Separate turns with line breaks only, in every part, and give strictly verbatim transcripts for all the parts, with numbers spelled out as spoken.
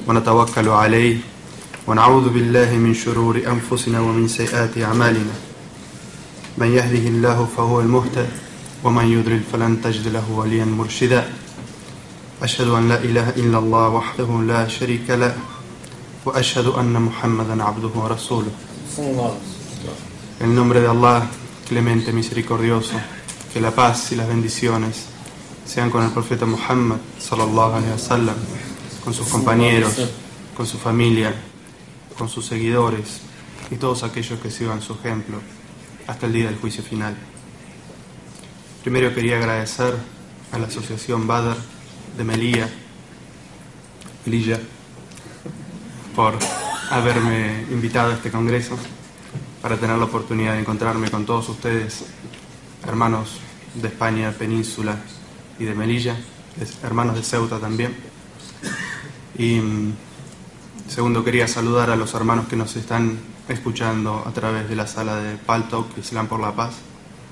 ونتوكل عليه ونعوذ بالله من شرور أنفسنا ومن سيئات أعمالنا من يهده الله فهو المهتد ومن يضلل فلن تجد له وليا مرشدا أشهد أن لا إله إلا الله وحده لا شريك له وأشهد أن محمدا عبده ورسوله. En nombre de Allah, clemente, misericordioso, que la paz y las bendiciones sean con el profeta Muhammad sallallahu alaihi wasallam, con sus compañeros, con su familia, con sus seguidores y todos aquellos que sigan su ejemplo hasta el día del juicio final. Primero quería agradecer a la asociación Badr de Melilla, Melilla por haberme invitado a este congreso para tener la oportunidad de encontrarme con todos ustedes, hermanos de España, Península y de Melilla, hermanos de Ceuta también. Y segundo, quería saludar a los hermanos que nos están escuchando a través de la sala de Paltalk Islam por la Paz,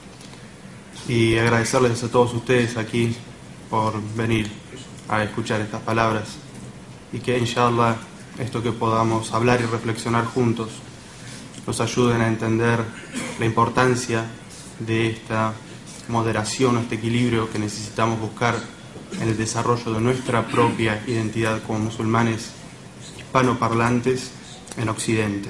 y agradecerles a todos ustedes aquí por venir a escuchar estas palabras, y que inshallah esto que podamos hablar y reflexionar juntos nos ayuden a entender la importancia de esta moderación, este equilibrio que necesitamos buscar en el desarrollo de nuestra propia identidad como musulmanes hispanoparlantes en Occidente.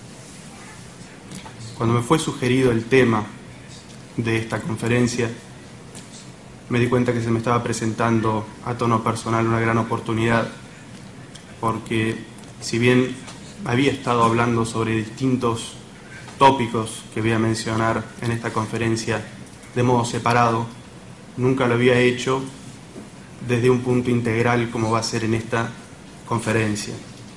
Cuando me fue sugerido el tema de esta conferencia, me di cuenta que se me estaba presentando a tono personal una gran oportunidad, porque si bien había estado hablando sobre distintos tópicos que voy a mencionar en esta conferencia de modo separado, nunca lo había hecho desde un punto integral como va a ser en esta conferencia.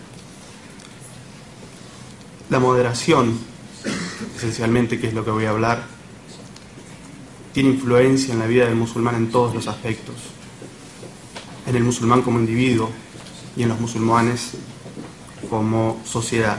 La moderación, esencialmente, que es lo que voy a hablar, tiene influencia en la vida del musulmán en todos los aspectos, en el musulmán como individuo y en los musulmanes como sociedad.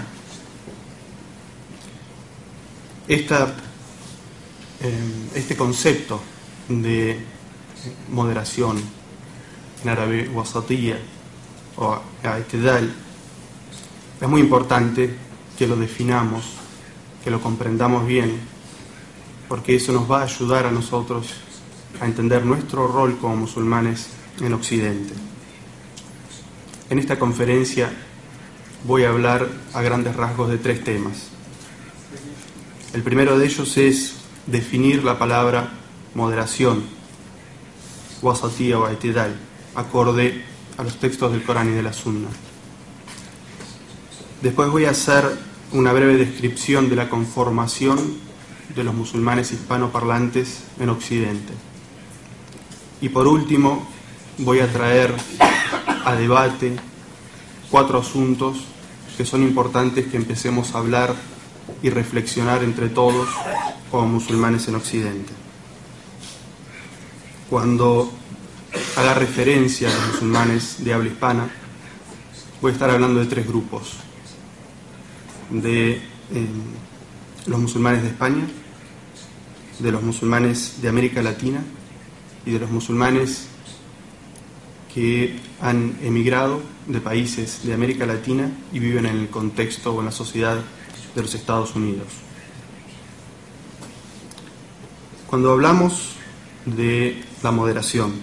Esta, eh, este concepto de moderación, en árabe wasatiyya o i'tidal, es muy importante que lo definamos, que lo comprendamos bien, porque eso nos va a ayudar a nosotros a entender nuestro rol como musulmanes en Occidente. En esta conferencia voy a hablar a grandes rasgos de tres temas. El primero de ellos es definir la palabra moderación, wasatiyya o i'tidal, acorde a los textos del Corán y de la Sunna. Después voy a hacer una breve descripción de la conformación de los musulmanes hispanoparlantes en Occidente. Y por último, voy a traer a debate cuatro asuntos que son importantes que empecemos a hablar y reflexionar entre todos como musulmanes en Occidente. Cuando haga referencia a los musulmanes de habla hispana, voy a estar hablando de tres grupos: de eh, los musulmanes de España, de los musulmanes de América Latina y de los musulmanes que han emigrado de países de América Latina y viven en el contexto o en la sociedad de los Estados Unidos. Cuando hablamos de la moderación,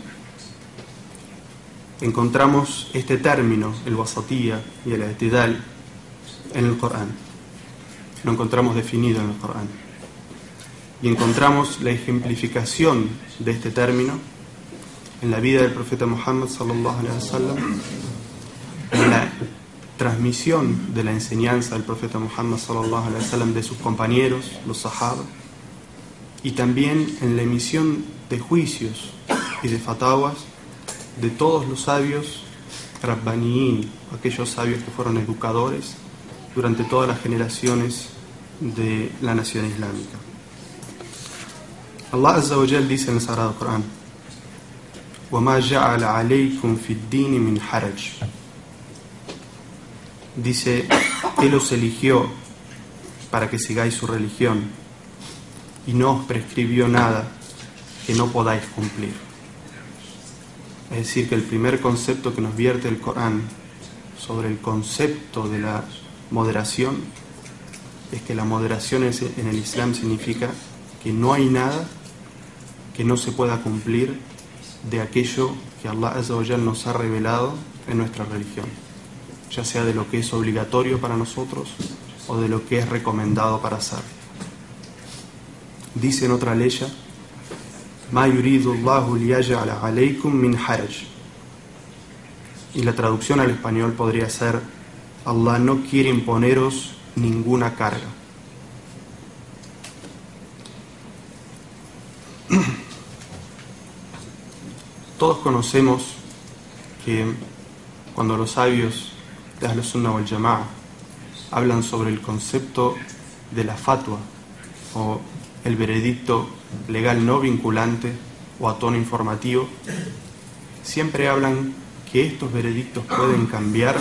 encontramos este término, el wasatiyya y el i'tidal, en el Corán. Lo encontramos definido en el Corán. Y encontramos la ejemplificación de este término en la vida del profeta Muhammad sallallahu alaihi wasallam, en la transmisión de la enseñanza del profeta Muhammad sallallahu alaihi wasallam de sus compañeros, los sahaba, y también en la emisión de juicios y de fatawas de todos los sabios rabbaniyin, aquellos sabios que fueron educadores durante todas las generaciones de la nación islámica. Allah Azza wa Jal dice en el Sagrado Corán: وَمَا جَعَلَ عَلَيْكُمْ فِي الدِّينِ مِنْ حَرَجٍ. Dice, Él os eligió para que sigáis su religión y no os prescribió nada que no podáis cumplir. Es decir, que el primer concepto que nos vierte el Corán sobre el concepto de la moderación es que la moderación en el Islam significa que no hay nada que no se pueda cumplir de aquello que Allah Azza wa Jal nos ha revelado en nuestra religión, ya sea de lo que es obligatorio para nosotros o de lo que es recomendado para hacer. Dice en otra ley: Ma yuridu Allahu liyaj'ala alaykum min haraj. Y la traducción al español podría ser: Allah no quiere imponeros ninguna carga. Todos conocemos que cuando los sabios de Ahl Sunnah wal Jama'a hablan sobre el concepto de la fatwa o el veredicto legal no vinculante o a tono informativo, siempre hablan que estos veredictos pueden cambiar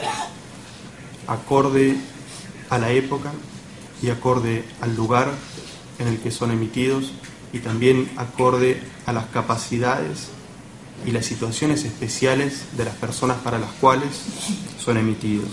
acorde a la época y acorde al lugar en el que son emitidos, y también acorde a las capacidades y las situaciones especiales de las personas para las cuales son emitidos.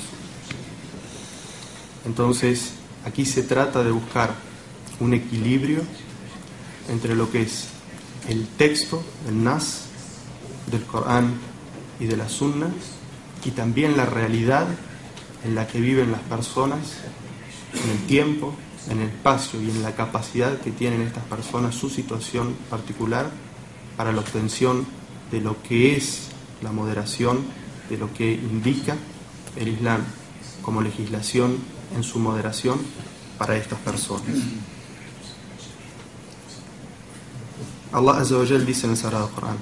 Entonces, aquí se trata de buscar un equilibrio entre lo que es el texto, el nas, del Corán y de la Sunna, y también la realidad en la que viven las personas, en el tiempo, en el espacio y en la capacidad que tienen estas personas, su situación particular, para la obtención de lo que es la moderación, de lo que indica el Islam como legislación en su moderación para estas personas. Allah Azza wa Jal dice en el Sagrado Corán: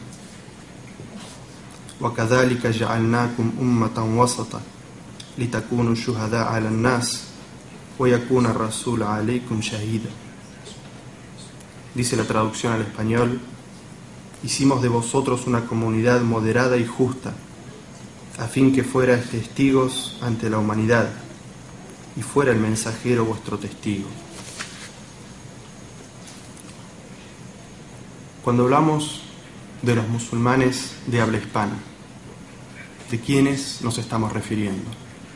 وَكَذَلِكَ جَعَلْنَاكُمْ أُمَّةً وَسَطًا لِتَكُونُوا شُهَدَاءَ عَلَى النَّاسِ وَيَكُونَ الرَّسُولُ عَلَيْكُمْ شَهِيدًا. Dice la traducción al español: hicimos de vosotros una comunidad moderada y justa, a fin que fuerais testigos ante la humanidad, y fuera el mensajero vuestro testigo. Cuando hablamos de los musulmanes de habla hispana, ¿de quiénes nos estamos refiriendo?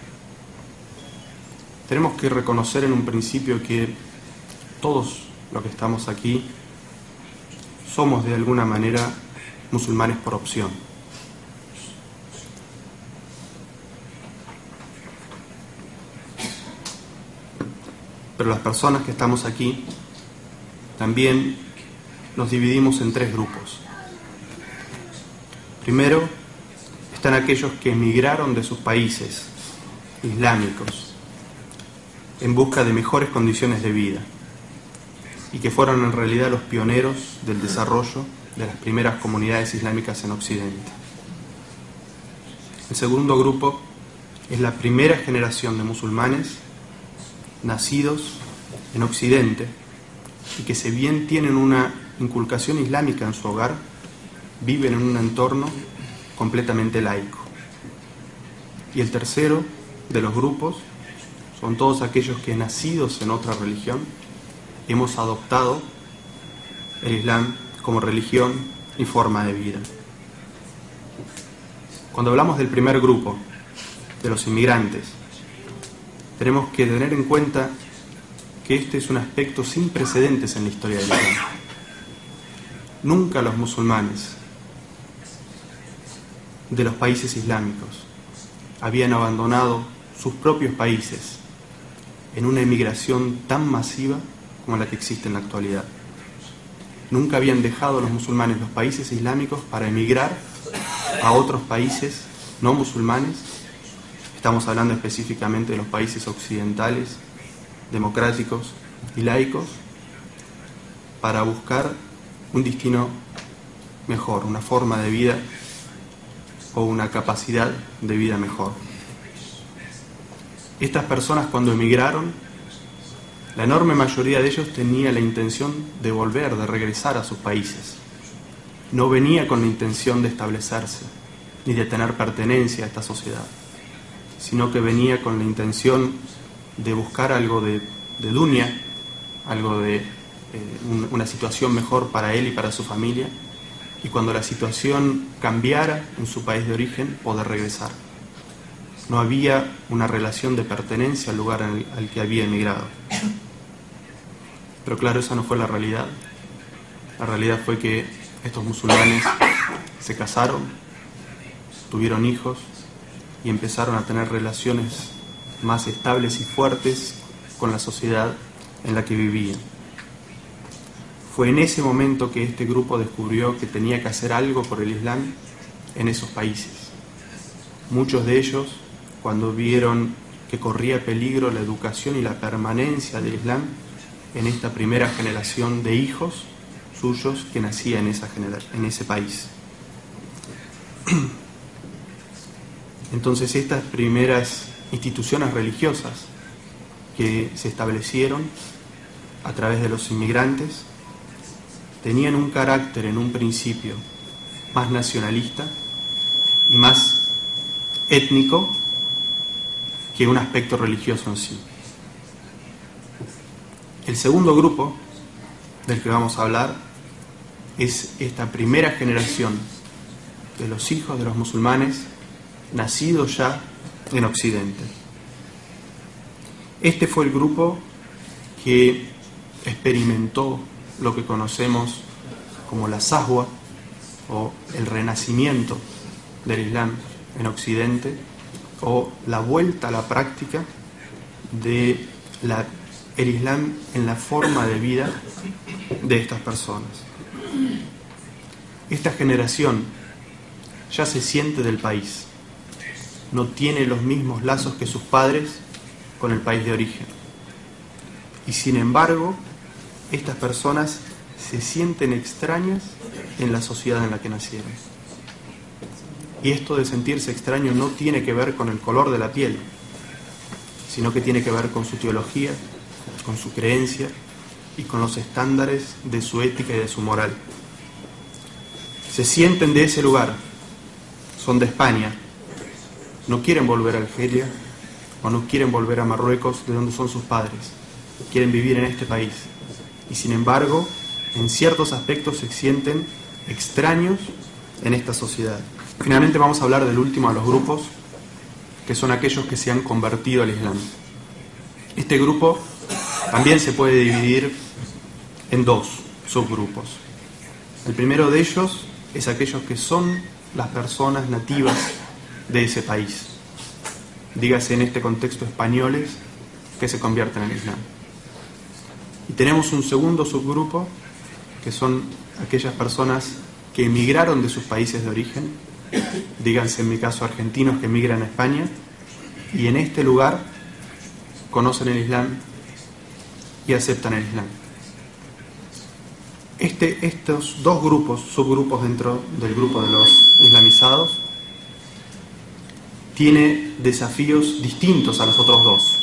Tenemos que reconocer en un principio que todos los que estamos aquí somos de alguna manera musulmanes por opción. Pero las personas que estamos aquí también nos dividimos en tres grupos. Primero están aquellos que emigraron de sus países islámicos en busca de mejores condiciones de vida y que fueron en realidad los pioneros del desarrollo de las primeras comunidades islámicas en Occidente. El segundo grupo es la primera generación de musulmanes nacidos en Occidente y que, si bien tienen una inculcación islámica en su hogar, viven en un entorno completamente laico. Y el tercero de los grupos son todos aquellos que, nacidos en otra religión, hemos adoptado el Islam como religión y forma de vida. Cuando hablamos del primer grupo, de los inmigrantes, tenemos que tener en cuenta que este es un aspecto sin precedentes en la historia del Islam. Nunca los musulmanes de los países islámicos habían abandonado sus propios países en una emigración tan masiva como la que existe en la actualidad. Nunca habían dejado los musulmanes los países islámicos para emigrar a otros países no musulmanes. Estamos hablando específicamente de los países occidentales, democráticos y laicos, para buscar un destino mejor, una forma de vida o una capacidad de vida mejor. Estas personas, cuando emigraron, la enorme mayoría de ellos tenía la intención de volver, de regresar a sus países. No venía con la intención de establecerse ni de tener pertenencia a esta sociedad, sino que venía con la intención de buscar algo de, de dunya, algo de eh, un, una situación mejor para él y para su familia, y cuando la situación cambiara en su país de origen, poder regresar. no había una relación de pertenencia al lugar al, al que había emigrado. Pero claro, esa no fue la realidad. La realidad fue que estos musulmanes se casaron, tuvieron hijos y empezaron a tener relaciones más estables y fuertes con la sociedad en la que vivían. Fue en ese momento que este grupo descubrió que tenía que hacer algo por el Islam en esos países. Muchos de ellos, cuando vieron que corría peligro la educación y la permanencia del Islam en esta primera generación de hijos suyos que nacía en, esa genera- en ese país. Entonces estas primeras instituciones religiosas que se establecieron a través de los inmigrantes tenían un carácter en un principio más nacionalista y más étnico que un aspecto religioso en sí. El segundo grupo del que vamos a hablar es esta primera generación de los hijos de los musulmanes nacidos ya en Occidente. Este fue el grupo que experimentó lo que conocemos como la Zahwa o el renacimiento del Islam en Occidente, o la vuelta a la práctica de la, el Islam en la forma de vida de estas personas. Esta generación ya se siente del país, no tiene los mismos lazos que sus padres con el país de origen. Y sin embargo, estas personas se sienten extrañas en la sociedad en la que nacieron. Y esto de sentirse extraño no tiene que ver con el color de la piel, sino que tiene que ver con su teología, con su creencia y con los estándares de su ética y de su moral. Se sienten de ese lugar, son de España, no quieren volver a Argelia o no quieren volver a Marruecos, de donde son sus padres, quieren vivir en este país. Y sin embargo, en ciertos aspectos se sienten extraños en esta sociedad. Finalmente vamos a hablar del último de los grupos, que son aquellos que se han convertido al Islam. Este grupo también se puede dividir en dos subgrupos. El primero de ellos es aquellos que son las personas nativas de ese país, dígase en este contexto españoles que se convierten en el Islam. Y tenemos un segundo subgrupo, que son aquellas personas que emigraron de sus países de origen, díganse en mi caso argentinos que emigran a España, y en este lugar conocen el Islam y aceptan el Islam. Este, estos dos grupos, subgrupos dentro del grupo de los islamizados, tiene desafíos distintos a los otros dos.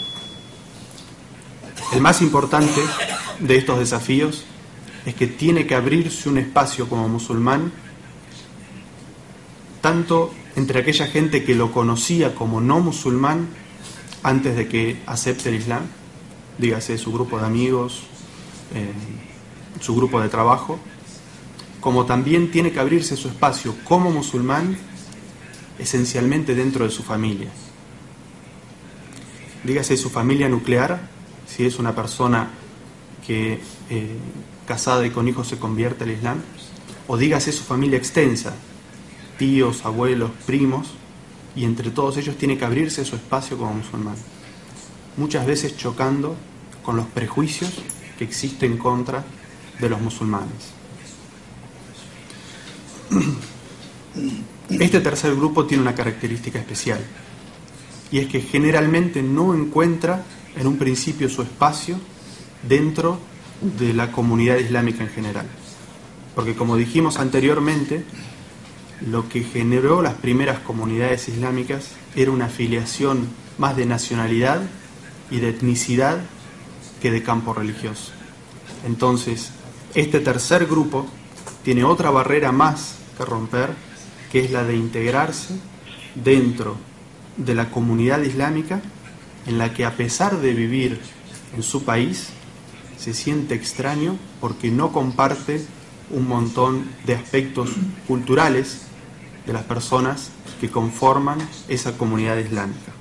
El más importante de estos desafíos es que tiene que abrirse un espacio como musulmán, tanto entre aquella gente que lo conocía como no musulmán antes de que acepte el Islam, dígase su grupo de amigos, eh, su grupo de trabajo, como también tiene que abrirse su espacio como musulmán esencialmente dentro de su familia. Dígase su familia nuclear, si es una persona que eh, casada y con hijos se convierte al Islam, o dígase su familia extensa, tíos, abuelos, primos, y entre todos ellos tiene que abrirse su espacio como musulmán, muchas veces chocando con los prejuicios que existen contra de los musulmanes. Este tercer grupo tiene una característica especial, y es que generalmente no encuentra en un principio su espacio dentro de la comunidad islámica en general, porque como dijimos anteriormente, lo que generó las primeras comunidades islámicas era una afiliación más de nacionalidad y de etnicidad que de campo religioso. Entonces, este tercer grupo tiene otra barrera más que romper, que es la de integrarse dentro de la comunidad islámica, en la que a pesar de vivir en su país, se siente extraño porque no comparte un montón de aspectos culturales de las personas que conforman esa comunidad islámica.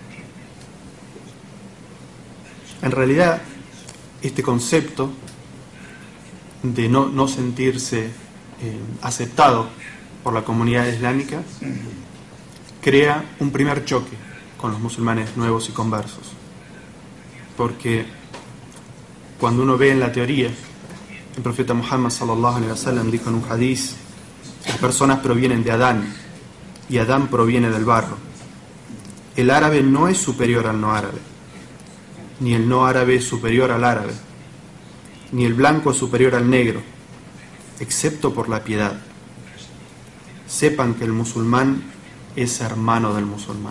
En realidad, este concepto de no, no sentirse eh, aceptado por la comunidad islámica crea un primer choque con los musulmanes nuevos y conversos, porque cuando uno ve en la teoría, el profeta Muhammad sallallahu alaihi wasallam dijo en un hadiz: las personas provienen de Adán y Adán proviene del barro. El árabe no es superior al no árabe, ni el no árabe es superior al árabe, ni el blanco es superior al negro, excepto por la piedad. Sepan que el musulmán es hermano del musulmán.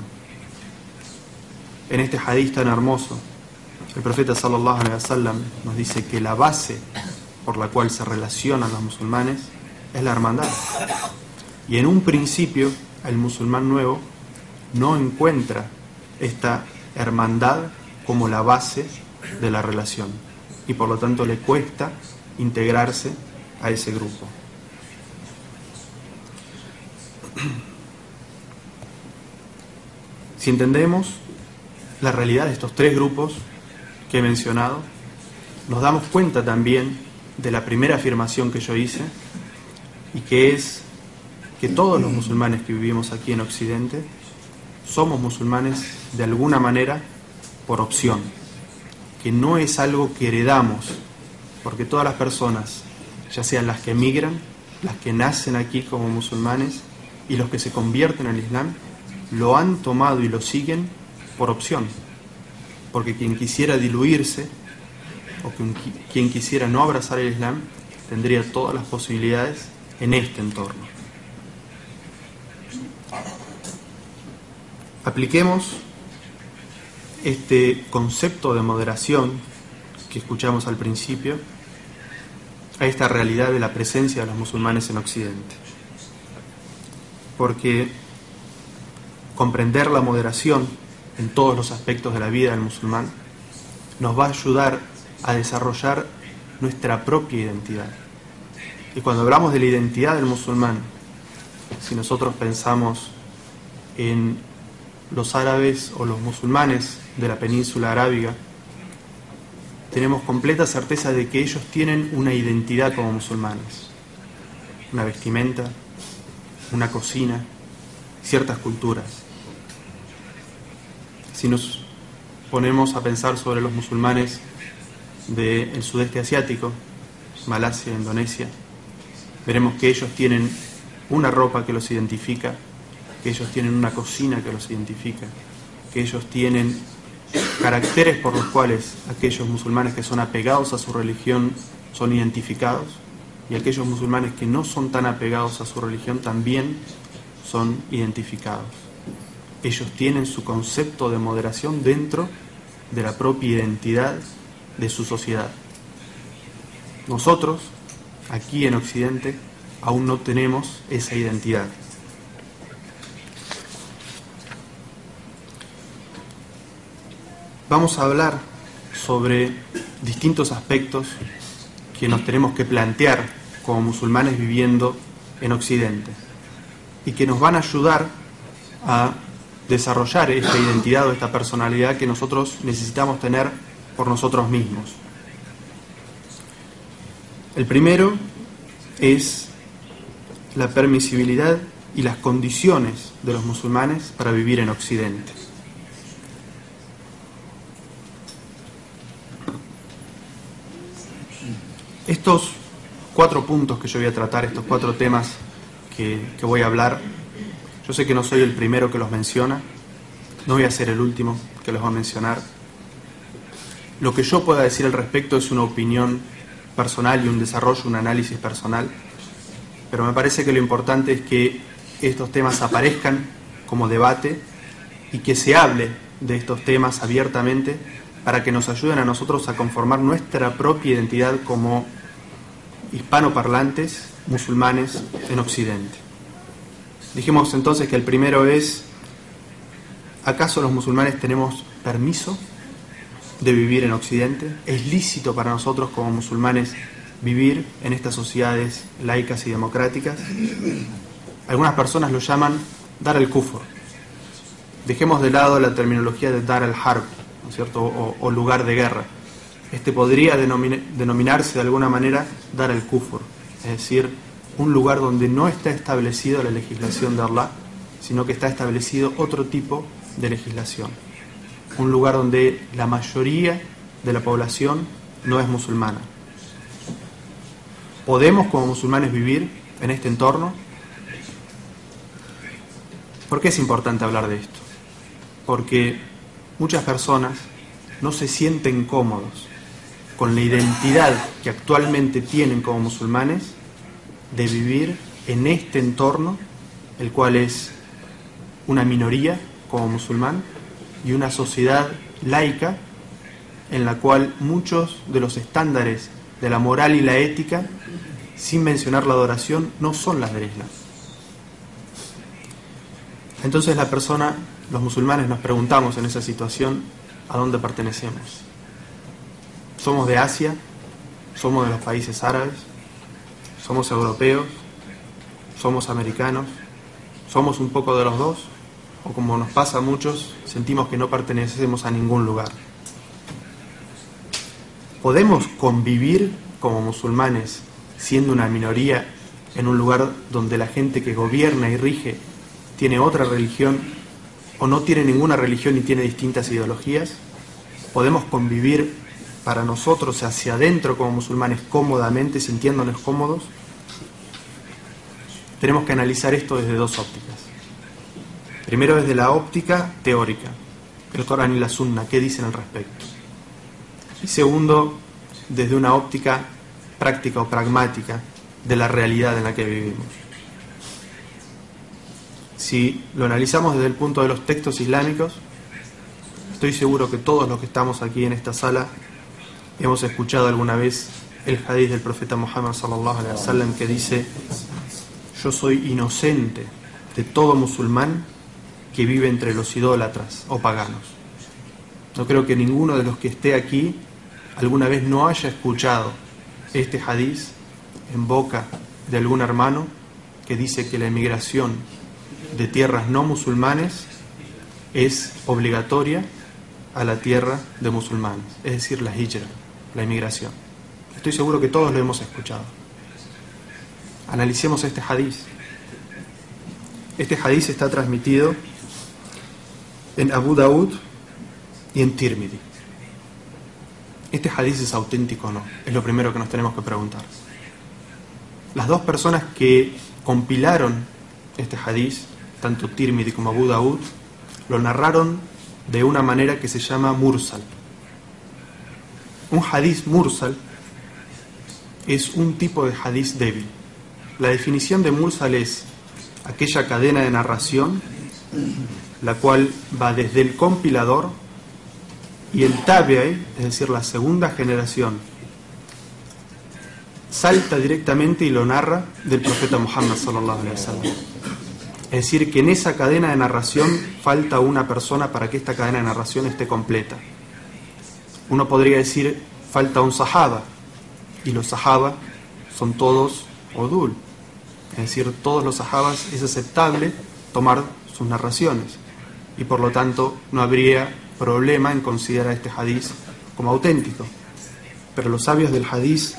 En este hadith tan hermoso, el profeta sallallahu alaihi wasallam nos dice que la base por la cual se relacionan los musulmanes es la hermandad. Y en un principio, el musulmán nuevo no encuentra esta hermandad como la base de la relación, y por lo tanto le cuesta integrarse a ese grupo. Si entendemos la realidad de estos tres grupos que he mencionado, nos damos cuenta también de la primera afirmación que yo hice, y que es que todos los musulmanes que vivimos aquí en Occidente somos musulmanes de alguna manera por opción, que no es algo que heredamos, porque todas las personas, ya sean las que emigran, las que nacen aquí como musulmanes y los que se convierten al Islam, lo han tomado y lo siguen por opción, porque quien quisiera diluirse o quien quisiera no abrazar el Islam tendría todas las posibilidades en este entorno. Apliquemos este concepto de moderación que escuchamos al principio a esta realidad de la presencia de los musulmanes en Occidente, porque comprender la moderación en todos los aspectos de la vida del musulmán nos va a ayudar a desarrollar nuestra propia identidad. Y cuando hablamos de la identidad del musulmán, si nosotros pensamos en los árabes o los musulmanes de la península arábiga, tenemos completa certeza de que ellos tienen una identidad como musulmanes, una vestimenta, una cocina, ciertas culturas. Si nos ponemos a pensar sobre los musulmanes del sudeste asiático, Malasia, Indonesia, veremos que ellos tienen una ropa que los identifica, que ellos tienen una cocina que los identifica, que ellos tienen caracteres por los cuales aquellos musulmanes que son apegados a su religión son identificados, y aquellos musulmanes que no son tan apegados a su religión también son identificados. Ellos tienen su concepto de moderación dentro de la propia identidad de su sociedad. Nosotros, aquí en Occidente, aún no tenemos esa identidad. Vamos a hablar sobre distintos aspectos que nos tenemos que plantear como musulmanes viviendo en Occidente y que nos van a ayudar a desarrollar esta identidad o esta personalidad que nosotros necesitamos tener por nosotros mismos. El primero es la permisibilidad y las condiciones de los musulmanes para vivir en Occidente. Estos cuatro puntos que yo voy a tratar, estos cuatro temas que, que voy a hablar, yo sé que no soy el primero que los menciona, no voy a ser el último que los va a mencionar. Lo que yo pueda decir al respecto es una opinión personal y un desarrollo, un análisis personal, pero me parece que lo importante es que estos temas aparezcan como debate y que se hable de estos temas abiertamente para que nos ayuden a nosotros a conformar nuestra propia identidad como hispanoparlantes musulmanes en Occidente. Dijimos entonces que el primero es: ¿acaso los musulmanes tenemos permiso de vivir en Occidente? ¿Es lícito para nosotros como musulmanes vivir en estas sociedades laicas y democráticas? Algunas personas lo llaman dar al kufr. Dejemos de lado la terminología de dar al harb, ¿no es cierto? O, o lugar de guerra. Este podría denomina, denominarse de alguna manera dar al kufr, es decir, un lugar donde no está establecido la legislación de Allah, sino que está establecido otro tipo de legislación. Un lugar donde la mayoría de la población no es musulmana. ¿Podemos como musulmanes vivir en este entorno? ¿Por qué es importante hablar de esto? Porque muchas personas no se sienten cómodos con la identidad que actualmente tienen como musulmanes de vivir en este entorno, el cual es una minoría como musulmán y una sociedad laica en la cual muchos de los estándares de la moral y la ética, sin mencionar la adoración, no son las del Islam. Entonces la persona, los musulmanes nos preguntamos en esa situación, ¿a dónde pertenecemos? ¿Somos de Asia? ¿Somos de los países árabes? ¿Somos europeos? ¿Somos americanos? ¿Somos un poco de los dos? ¿O como nos pasa a muchos, sentimos que no pertenecemos a ningún lugar? ¿Podemos convivir como musulmanes siendo una minoría en un lugar donde la gente que gobierna y rige tiene otra religión o no tiene ninguna religión y tiene distintas ideologías? ¿Podemos convivir para nosotros hacia adentro como musulmanes cómodamente, sintiéndonos cómodos? Tenemos que analizar esto desde dos ópticas. Primero desde la óptica teórica, el Corán y la Sunna, ¿qué dicen al respecto? Y segundo, desde una óptica práctica o pragmática de la realidad en la que vivimos. Si lo analizamos desde el punto de los textos islámicos, estoy seguro que todos los que estamos aquí en esta sala hemos escuchado alguna vez el hadith del profeta Muhammad sallallahu alaihi wasallam que dice: yo soy inocente de todo musulmán que vive entre los idólatras o paganos. No creo que ninguno de los que esté aquí alguna vez no haya escuchado este hadith en boca de algún hermano que dice que la emigración de tierras no musulmanes es obligatoria a la tierra de musulmanes, es decir, la hijra, la emigración. Estoy seguro que todos lo hemos escuchado. Analicemos este hadith. Este hadith está transmitido en Abu Daud y en Tirmidhi. ¿Este hadith es auténtico o no? Es lo primero que nos tenemos que preguntar. Las dos personas que compilaron este hadith, tanto Tirmidhi como Abu Daud, lo narraron de una manera que se llama mursal. Un hadith mursal es un tipo de hadith débil. La definición de mursal es aquella cadena de narración la cual va desde el compilador y el tabi'i, es decir, la segunda generación, salta directamente y lo narra del profeta Muhammad sallallahu alaihi wasallam. Es decir, que en esa cadena de narración falta una persona para que esta cadena de narración esté completa. Uno podría decir, falta un sahaba, y los sahaba son todos udul. Es decir, todos los sahabas es aceptable tomar sus narraciones, y por lo tanto no habría problema en considerar este hadith como auténtico. Pero los sabios del hadith,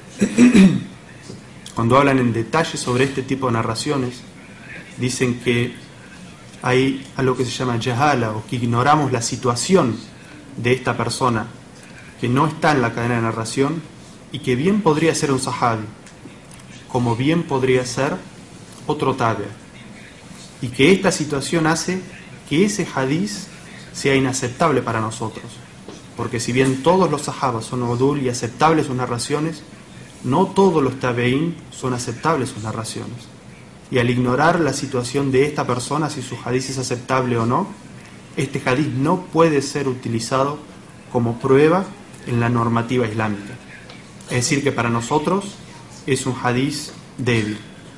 cuando hablan en detalle sobre este tipo de narraciones, dicen que hay algo que se llama jahala, o que ignoramos la situación de esta persona que no está en la cadena de narración y que bien podría ser un sahabi, como bien podría ser otro tabi', y que esta situación hace que ese hadith sea inaceptable para nosotros, porque si bien todos los sahabas son udul y aceptables sus narraciones, no todos los tabi'in son aceptables sus narraciones. Y al ignorar la situación de esta persona, si su hadith es aceptable o no, este hadith no puede ser utilizado como prueba en la normativa islámica. Es decir, que para nosotros es un hadith débil.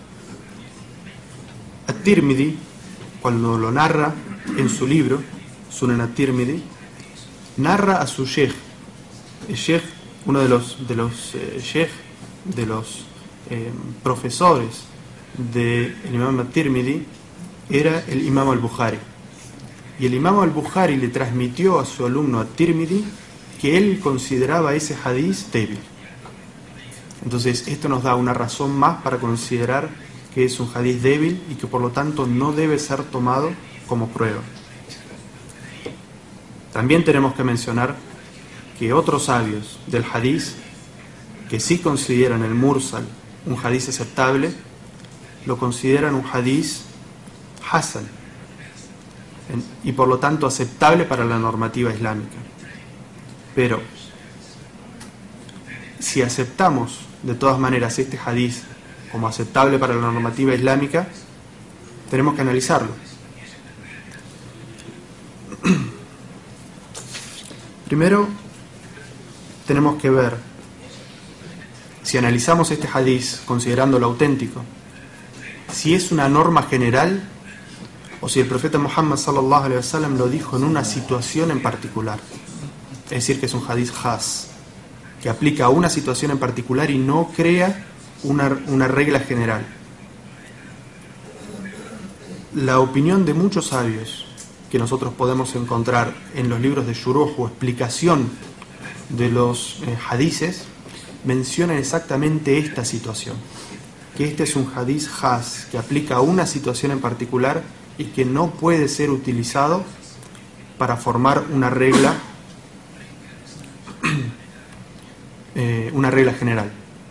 At-Tirmidhi, cuando lo narra en su libro, Sunan At-Tirmidhi, narra a su sheikh. El sheikh, uno de los, de los eh, sheikh, de los eh, profesores del imam al-Tirmidhi era el imam al-Bukhari. Y el imam al-Bukhari le transmitió a su alumno al-Tirmidhi que él consideraba ese hadiz débil. Entonces esto nos da una razón más para considerar que es un hadiz débil y que por lo tanto no debe ser tomado como prueba. También tenemos que mencionar que otros sabios del hadiz, que sí consideran el mursal un hadiz aceptable, lo consideran un hadiz hasan y por lo tanto aceptable para la normativa islámica. Pero si aceptamos de todas maneras este hadiz como aceptable para la normativa islámica, tenemos que analizarlo. Primero, tenemos que ver si analizamos este hadiz considerándolo auténtico, si es una norma general o si el profeta Muhammad sallallahu alaihi wasallam lo dijo en una situación en particular. Es decir, que es un hadiz khas, que aplica a una situación en particular y no crea una, una regla general. La opinión de muchos sabios que nosotros podemos encontrar en los libros de shuruh o explicación de los eh, hadices mencionan exactamente esta situación, que este es un hadiz khas, que aplica a una situación en particular y que no puede ser utilizado para formar una regla eh, una regla general.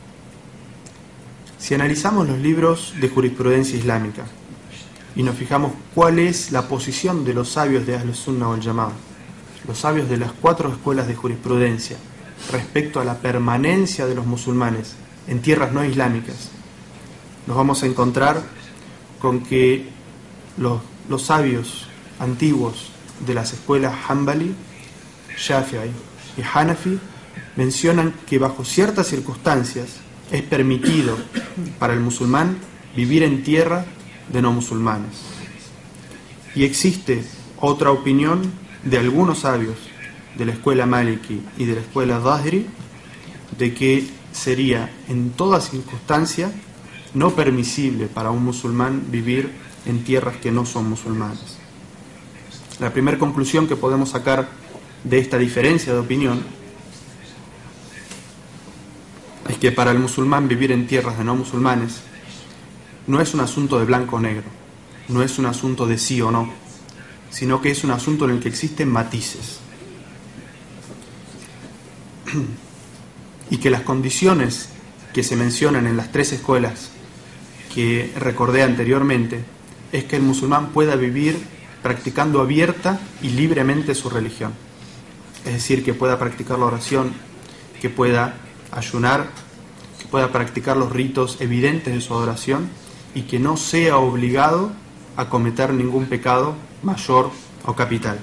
Si analizamos los libros de jurisprudencia islámica y nos fijamos cuál es la posición de los sabios de Ahl Sunnah wal Jamā'ah, los sabios de las cuatro escuelas de jurisprudencia respecto a la permanencia de los musulmanes en tierras no islámicas, nos vamos a encontrar con que los, los sabios antiguos de las escuelas Hanbali, Shafi'i y Hanafi mencionan que bajo ciertas circunstancias es permitido para el musulmán vivir en tierra de no musulmanes. Y existe otra opinión de algunos sabios de la escuela Maliki y de la escuela Zahiri de que sería en toda circunstancia no permisible para un musulmán vivir en tierras que no son musulmanas. La primera conclusión que podemos sacar de esta diferencia de opinión es que para el musulmán vivir en tierras de no musulmanes no es un asunto de blanco o negro, no es un asunto de sí o no, sino que es un asunto en el que existen matices. Y que las condiciones que se mencionan en las tres escuelas que recordé anteriormente es que el musulmán pueda vivir practicando abierta y libremente su religión. Es decir, que pueda practicar la oración, que pueda ayunar, que pueda practicar los ritos evidentes de su adoración y que no sea obligado a cometer ningún pecado mayor o capital.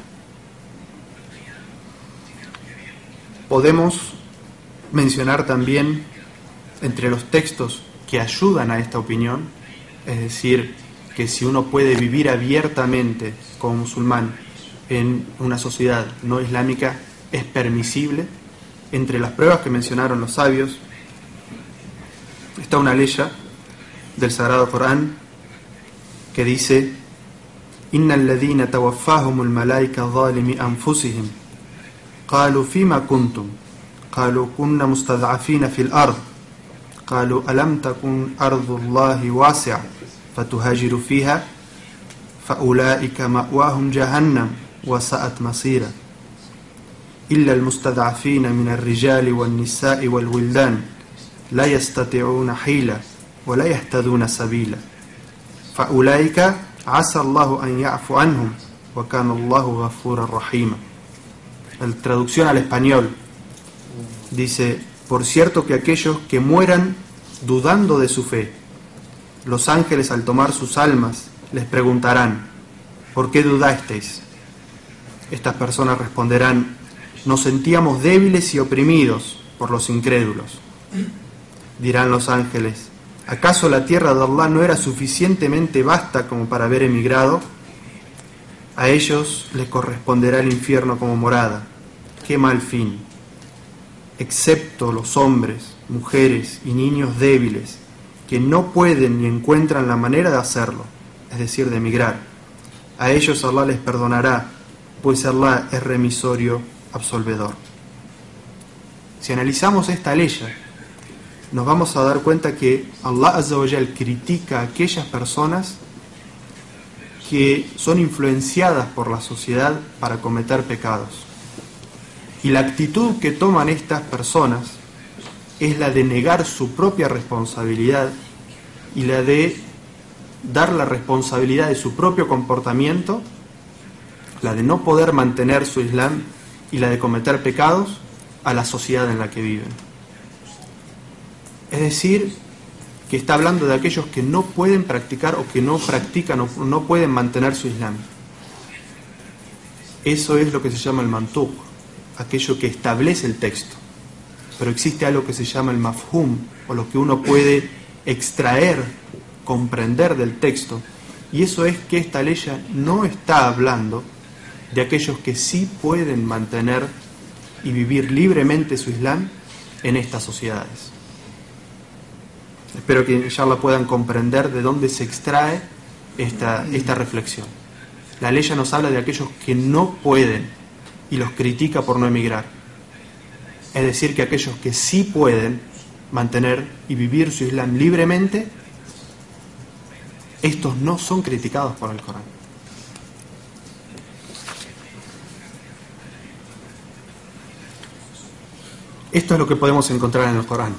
Podemos mencionar también entre los textos que ayudan a esta opinión, es decir, que si uno puede vivir abiertamente como musulmán en una sociedad no islámica es permisible. Entre las pruebas que mencionaron los sabios está una leya del Sagrado Corán que dice: Innal ladhina tawaffahumul malaika zalimi anfusihim qalu fima kuntum qalu kunna mustad'afina fil ard qalu alam takun ardullahi wasi'a fatuhajiru fiha faulaika ma'wahum jahannam wa sa'at masira illa almustad'afina min ar-rijali wan-nisa'i wal-wildan la yastati'una hila wa la yahtaduna sabila faulaika 'asa Allahu an ya'fu anhum wa kana Allahu ghafuran rahima. La traducción al español dice: por cierto que aquellos que mueran dudando de su fe, los ángeles al tomar sus almas les preguntarán: ¿por qué dudasteis? Estas personas responderán: nos sentíamos débiles y oprimidos por los incrédulos. Dirán los ángeles: ¿acaso la tierra de Allah no era suficientemente vasta como para haber emigrado? A ellos les corresponderá el infierno como morada. ¡Qué mal fin! Excepto los hombres, mujeres y niños débiles que no pueden ni encuentran la manera de hacerlo, es decir, de emigrar. A ellos Allah les perdonará, pues Allah es remisorio absolvedor. Si analizamos esta ley, nos vamos a dar cuenta que Allah Azza wa Jal critica a aquellas personas que son influenciadas por la sociedad para cometer pecados. Y la actitud que toman estas personas es la de negar su propia responsabilidad y la de dar la responsabilidad de su propio comportamiento, la de no poder mantener su Islam y la de cometer pecados a la sociedad en la que viven. Es decir, que está hablando de aquellos que no pueden practicar o que no practican o no pueden mantener su Islam. Eso es lo que se llama el mantuq, aquello que establece el texto. Pero existe algo que se llama el mafhum, o lo que uno puede extraer, comprender del texto, y eso es que esta ley no está hablando de aquellos que sí pueden mantener y vivir libremente su Islam en estas sociedades. Espero que ya la puedan comprender de dónde se extrae esta, esta reflexión. La ley nos habla de aquellos que no pueden y los critica por no emigrar. Es decir, que aquellos que sí pueden mantener y vivir su Islam libremente, estos no son criticados por el Corán. Esto es lo que podemos encontrar en el Corán.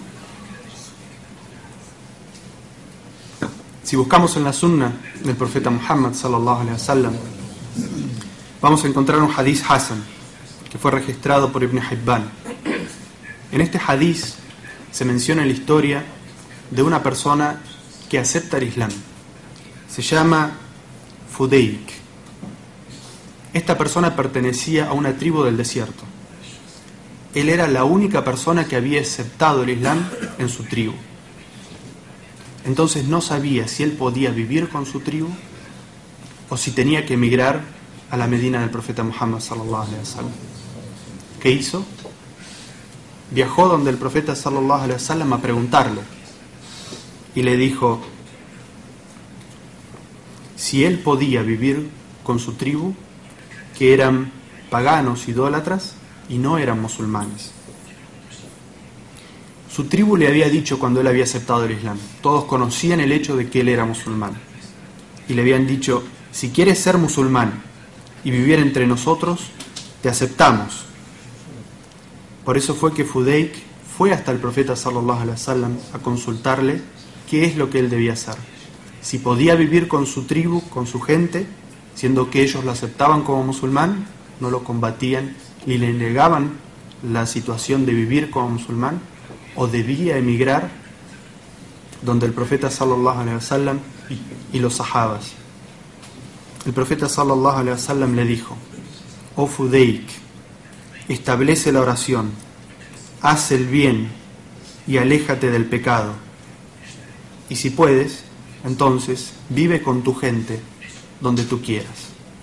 Si buscamos en la sunna del profeta Muhammad sallallahu alaihi wasallam, vamos a encontrar un hadith hasan que fue registrado por Ibn Hibban. En este hadith se menciona la historia de una persona que acepta el Islam. Se llama Fudayk. Esta persona pertenecía a una tribu del desierto. Él era la única persona que había aceptado el Islam en su tribu. Entonces no sabía si él podía vivir con su tribu o si tenía que emigrar a la Medina del profeta Muhammad sallallahu alaihi wasallam. ¿Qué hizo? Viajó donde el profeta sallallahu alaihi wasallam a preguntarle y le dijo si él podía vivir con su tribu, que eran paganos, idólatras y no eran musulmanes. Su tribu le había dicho cuando él había aceptado el Islam, todos conocían el hecho de que él era musulmán, y le habían dicho: si quieres ser musulmán y vivir entre nosotros, te aceptamos. Por eso fue que Fudayk fue hasta el profeta sallallahu alaihi wasallam a consultarle qué es lo que él debía hacer, si podía vivir con su tribu, con su gente, siendo que ellos lo aceptaban como musulmán, no lo combatían ni le negaban la situación de vivir como musulmán, o debía emigrar donde el profeta sallallahu alaihi wasallam y, y los sahabas. El profeta sallallahu alaihi wasallam le dijo: oh Fudayk, establece la oración, haz el bien y aléjate del pecado, y si puedes, entonces vive con tu gente donde tú quieras.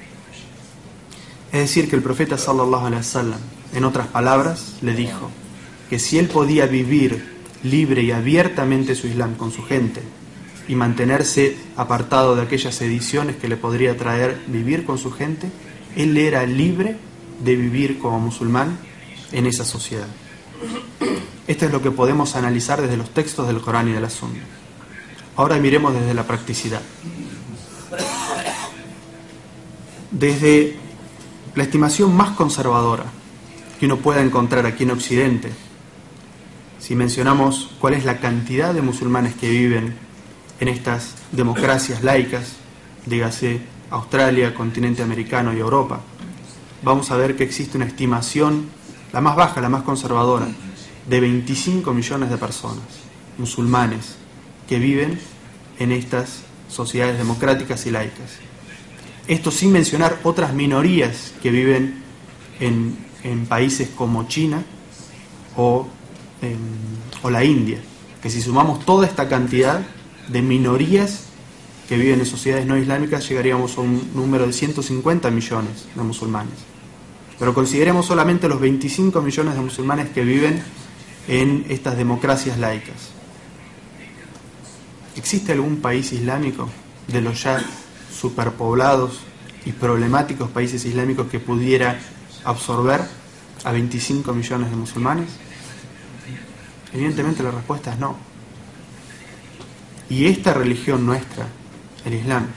Es decir, que el profeta sallallahu alaihi wasallam, en otras palabras, le dijo que si él podía vivir libre y abiertamente su Islam con su gente y mantenerse apartado de aquellas sediciones que le podría traer vivir con su gente, él era libre de vivir como musulmán en esa sociedad. Esto es lo que podemos analizar desde los textos del Corán y de la Sunna. Ahora miremos desde la practicidad. Desde la estimación más conservadora que uno pueda encontrar aquí en Occidente, si mencionamos cuál es la cantidad de musulmanes que viven en estas democracias laicas, dígase Australia, continente americano y Europa, vamos a ver que existe una estimación, la más baja, la más conservadora, de veinticinco millones de personas, musulmanes, que viven en estas sociedades democráticas y laicas. Esto sin mencionar otras minorías que viven en, en países como China o, en, o la India, que si sumamos toda esta cantidad de minorías que viven en sociedades no islámicas, llegaríamos a un número de ciento cincuenta millones de musulmanes. Pero consideremos solamente los veinticinco millones de musulmanes que viven en estas democracias laicas. ¿Existe algún país islámico de los ya superpoblados y problemáticos países islámicos que pudiera absorber a veinticinco millones de musulmanes? Evidentemente la respuesta es no. Y esta religión nuestra, el Islam,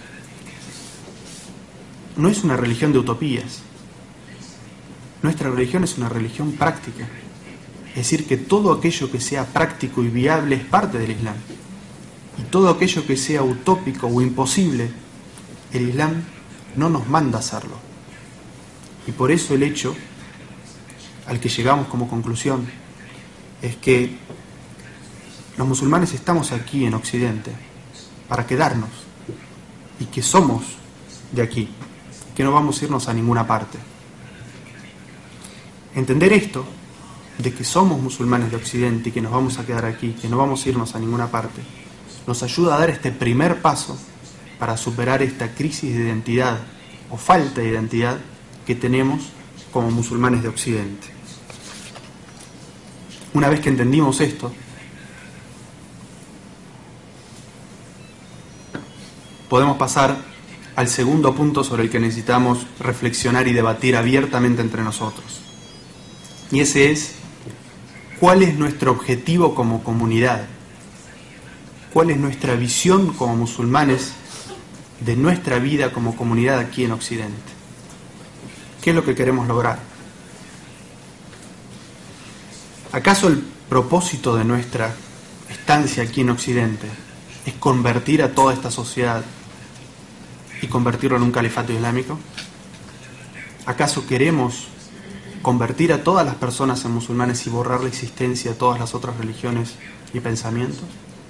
no es una religión de utopías. Nuestra religión es una religión práctica. Es decir, que todo aquello que sea práctico y viable es parte del Islam. Y todo aquello que sea utópico o imposible, el Islam no nos manda a hacerlo. Y por eso el hecho al que llegamos como conclusión es que los musulmanes estamos aquí en Occidente para quedarnos y que somos de aquí, que no vamos a irnos a ninguna parte. Entender esto, de que somos musulmanes de Occidente y que nos vamos a quedar aquí, que no vamos a irnos a ninguna parte, nos ayuda a dar este primer paso para superar esta crisis de identidad o falta de identidad que tenemos como musulmanes de Occidente. Una vez que entendimos esto, podemos pasar al segundo punto sobre el que necesitamos reflexionar y debatir abiertamente entre nosotros. Y ese es, ¿cuál es nuestro objetivo como comunidad? ¿Cuál es nuestra visión como musulmanes de nuestra vida como comunidad aquí en Occidente? ¿Qué es lo que queremos lograr? ¿Acaso el propósito de nuestra estancia aquí en Occidente es convertir a toda esta sociedad y convertirlo en un califato islámico? ¿Acaso queremos convertir a todas las personas en musulmanes y borrar la existencia de todas las otras religiones y pensamientos?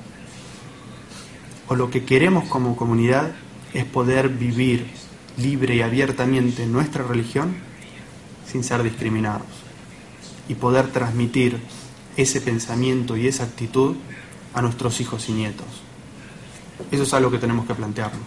¿O lo que queremos como comunidad es poder vivir libre y abiertamente nuestra religión sin ser discriminados y poder transmitir ese pensamiento y esa actitud a nuestros hijos y nietos? Eso es algo que tenemos que plantearnos.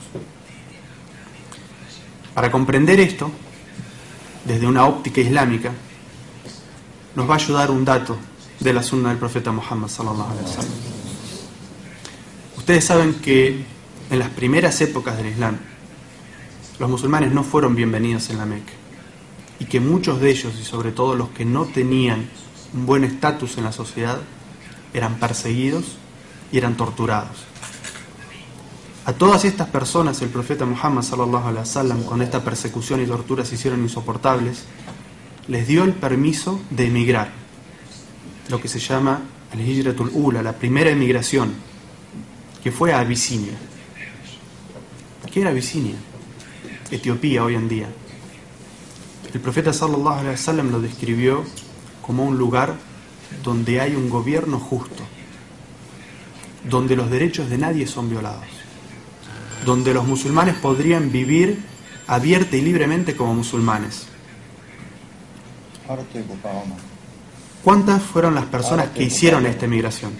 Para comprender esto, desde una óptica islámica, nos va a ayudar un dato de la sunna del profeta Muhammad sallallahu alaihi wasallam. Ustedes saben que en las primeras épocas del Islam, los musulmanes no fueron bienvenidos en la Meca, y que muchos de ellos, y sobre todo los que no tenían un buen estatus en la sociedad, eran perseguidos y eran torturados. A todas estas personas el profeta Muhammad sallallahu alaihi wasallam, con esta persecución y tortura se hicieron insoportables, les dio el permiso de emigrar, lo que se llama el Hijratul Ula, la primera emigración, que fue a Abisinia. ¿Qué era Abisinia? Etiopía hoy en día. El profeta sallallahu alaihi wasallam lo describió como un lugar donde hay un gobierno justo, donde los derechos de nadie son violados, donde los musulmanes podrían vivir abierta y libremente como musulmanes. ¿Cuántas fueron las personas que hicieron esta emigración?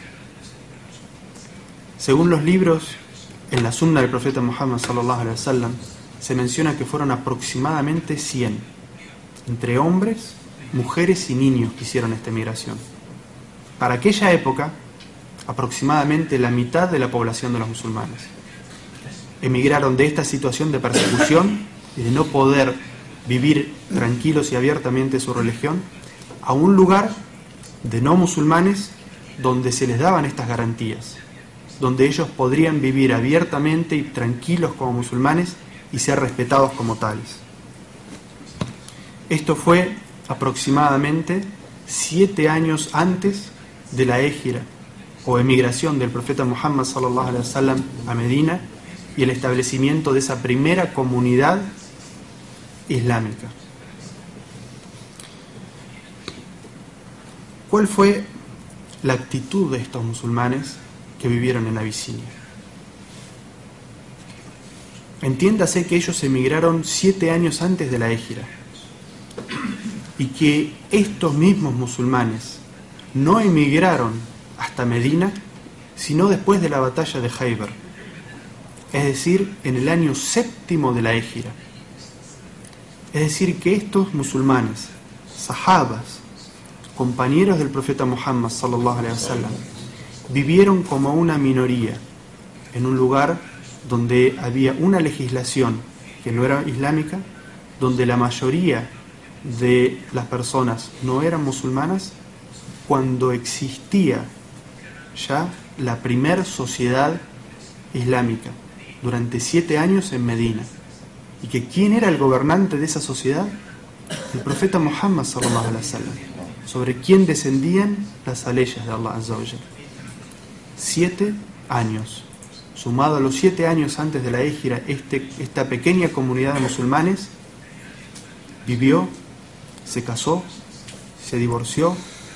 Según los libros, en la sunna del profeta Muhammad sallallahu alaihi wasallam, se menciona que fueron aproximadamente cien, entre hombres, mujeres y niños que hicieron esta emigración. Para aquella época, aproximadamente la mitad de la población de los musulmanes emigraron de esta situación de persecución y de no poder vivir tranquilos y abiertamente su religión a un lugar de no musulmanes donde se les daban estas garantías, donde ellos podrían vivir abiertamente y tranquilos como musulmanes y ser respetados como tales. Esto fue aproximadamente siete años antes de la égira o emigración del profeta Muhammad sallallahu alaihi wasallam a Medina y el establecimiento de esa primera comunidad islámica. ¿Cuál fue la actitud de estos musulmanes que vivieron en Abisinia? Entiéndase que ellos emigraron siete años antes de la égira y que estos mismos musulmanes no emigraron hasta Medina sino después de la batalla de Khaybar, es decir, en el año séptimo de la égira. Es decir, que estos musulmanes, sahabas, compañeros del profeta Muhammad sallallahu alaihi wasallam, vivieron como una minoría en un lugar donde había una legislación que no era islámica, donde la mayoría de las personas no eran musulmanas, cuando existía ya la primer sociedad islámica durante siete años en Medina. ¿Y que quién era el gobernante de esa sociedad? El profeta Muhammad sallallahu alaihi wasallam, sobre quien descendían las leyes de Allah Azza wa Jalla. Siete años. Sumado a los siete años antes de la Hijra, este, esta pequeña comunidad de musulmanes vivió, se casó, se divorció,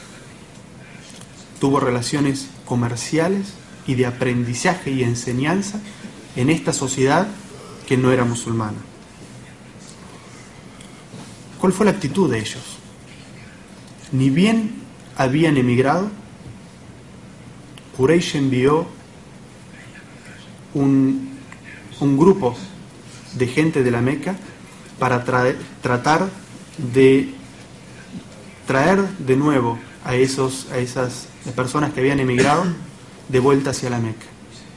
tuvo relaciones comerciales y de aprendizaje y enseñanza en esta sociedad que no era musulmana. ¿Cuál fue la actitud de ellos? Ni bien habían emigrado, Quraysh envió un, un grupo de gente de la Meca para traer, tratar de traer de nuevo a, esos, a esas personas que habían emigrado de vuelta hacia la Meca.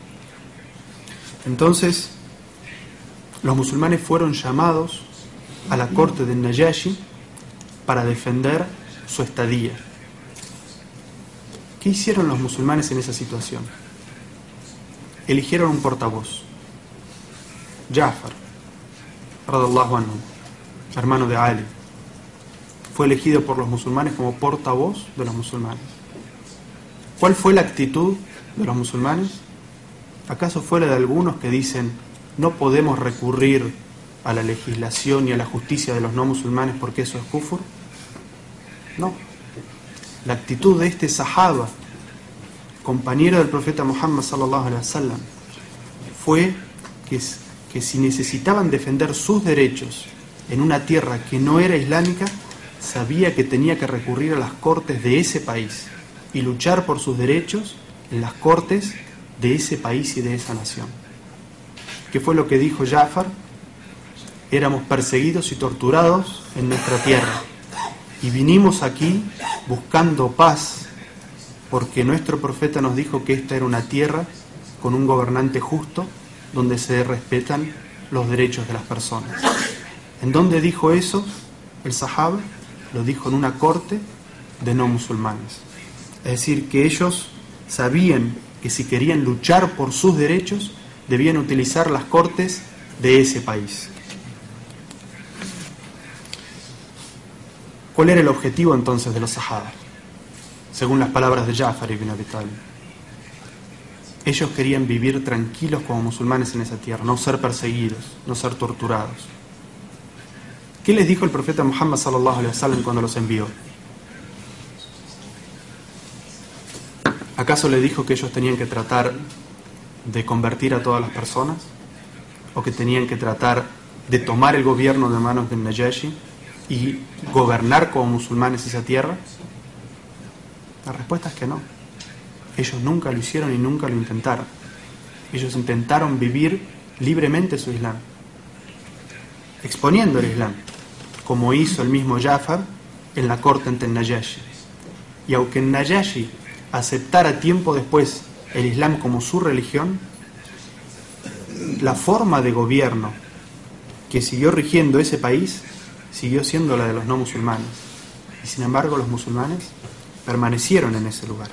Entonces, los musulmanes fueron llamados a la corte del Najashi para defender su estadía. ¿Qué hicieron los musulmanes en esa situación? Eligieron un portavoz, Ja'far, radiyallahu anhu, hermano de Ali. Fue elegido por los musulmanes como portavoz de los musulmanes. ¿Cuál fue la actitud de los musulmanes? ¿Acaso fue la de algunos que dicen no podemos recurrir a la legislación y a la justicia de los no musulmanes porque eso es kufur? No. La actitud de este sahaba, compañero del profeta Muhammad sallallahu alaihi wasallam, fue que, que si necesitaban defender sus derechos en una tierra que no era islámica, sabía que tenía que recurrir a las cortes de ese país y luchar por sus derechos en las cortes de ese país y de esa nación. ¿Qué fue lo que dijo Ja'far? Éramos perseguidos y torturados en nuestra tierra y vinimos aquí buscando paz porque nuestro profeta nos dijo que esta era una tierra con un gobernante justo donde se respetan los derechos de las personas. ¿En dónde dijo eso el sahaba? Lo dijo en una corte de no musulmanes. Es decir, que ellos sabían que si querían luchar por sus derechos debían utilizar las cortes de ese país. ¿Cuál era el objetivo entonces de los sahaba? Según las palabras de Ja'far ibn Abi Talib, ellos querían vivir tranquilos como musulmanes en esa tierra, no ser perseguidos, no ser torturados. ¿Qué les dijo el profeta Muhammad sallallahu alaihi wasallam cuando los envió? ¿Acaso le dijo que ellos tenían que tratar de convertir a todas las personas? ¿O que tenían que tratar de tomar el gobierno de manos del Najashi y gobernar como musulmanes esa tierra? La respuesta es que no. Ellos nunca lo hicieron y nunca lo intentaron. Ellos intentaron vivir libremente su Islam, exponiendo el Islam, como hizo el mismo Ja'far en la corte ante el Najashi. Y aunque el Najashi aceptara tiempo después el Islam como su religión, la forma de gobierno que siguió rigiendo ese país siguió siendo la de los no musulmanes. Y sin embargo los musulmanes permanecieron en ese lugar.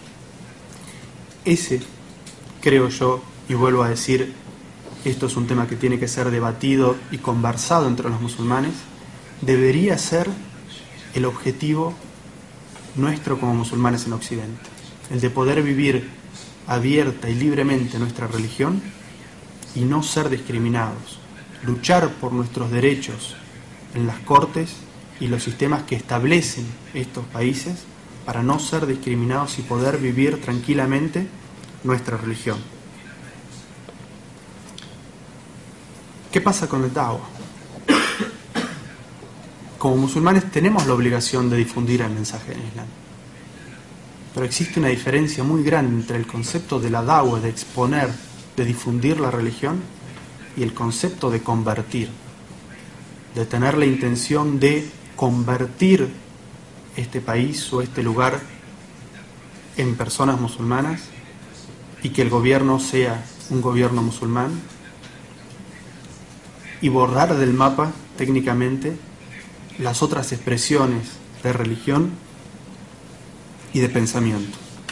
Ese, creo yo, y vuelvo a decir, esto es un tema que tiene que ser debatido y conversado entre los musulmanes, debería ser el objetivo nuestro como musulmanes en Occidente, el de poder vivir abierta y libremente nuestra religión y no ser discriminados, luchar por nuestros derechos en las cortes y los sistemas que establecen estos países para no ser discriminados y poder vivir tranquilamente nuestra religión. ¿Qué pasa con el da'wah? Como musulmanes tenemos la obligación de difundir el mensaje del Islam, pero existe una diferencia muy grande entre el concepto de la da'wah, de exponer, de difundir la religión, y el concepto de convertir, de tener la intención de convertir este país o este lugar en personas musulmanas y que el gobierno sea un gobierno musulmán y borrar del mapa técnicamente las otras expresiones de religión y de pensamiento.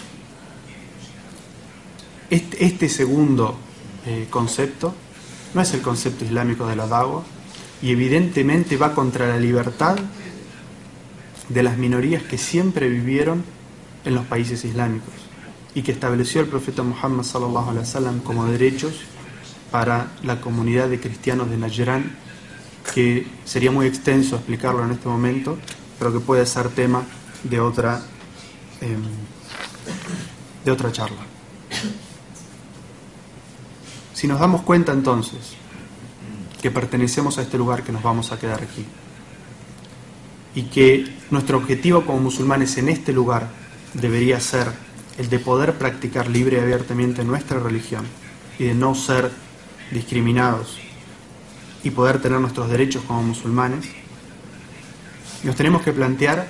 Este, este segundo eh, concepto no es el concepto islámico de la da'wa y evidentemente va contra la libertad de las minorías que siempre vivieron en los países islámicos y que estableció el profeta Muhammad sallallahu alaihi wasallam como derechos para la comunidad de cristianos de Najrán, que sería muy extenso explicarlo en este momento, pero que puede ser tema de otra, eh, de otra charla. Si nos damos cuenta entonces que pertenecemos a este lugar, que nos vamos a quedar aquí, y que nuestro objetivo como musulmanes en este lugar debería ser el de poder practicar libre y abiertamente nuestra religión y de no ser discriminados y poder tener nuestros derechos como musulmanes, nos tenemos que plantear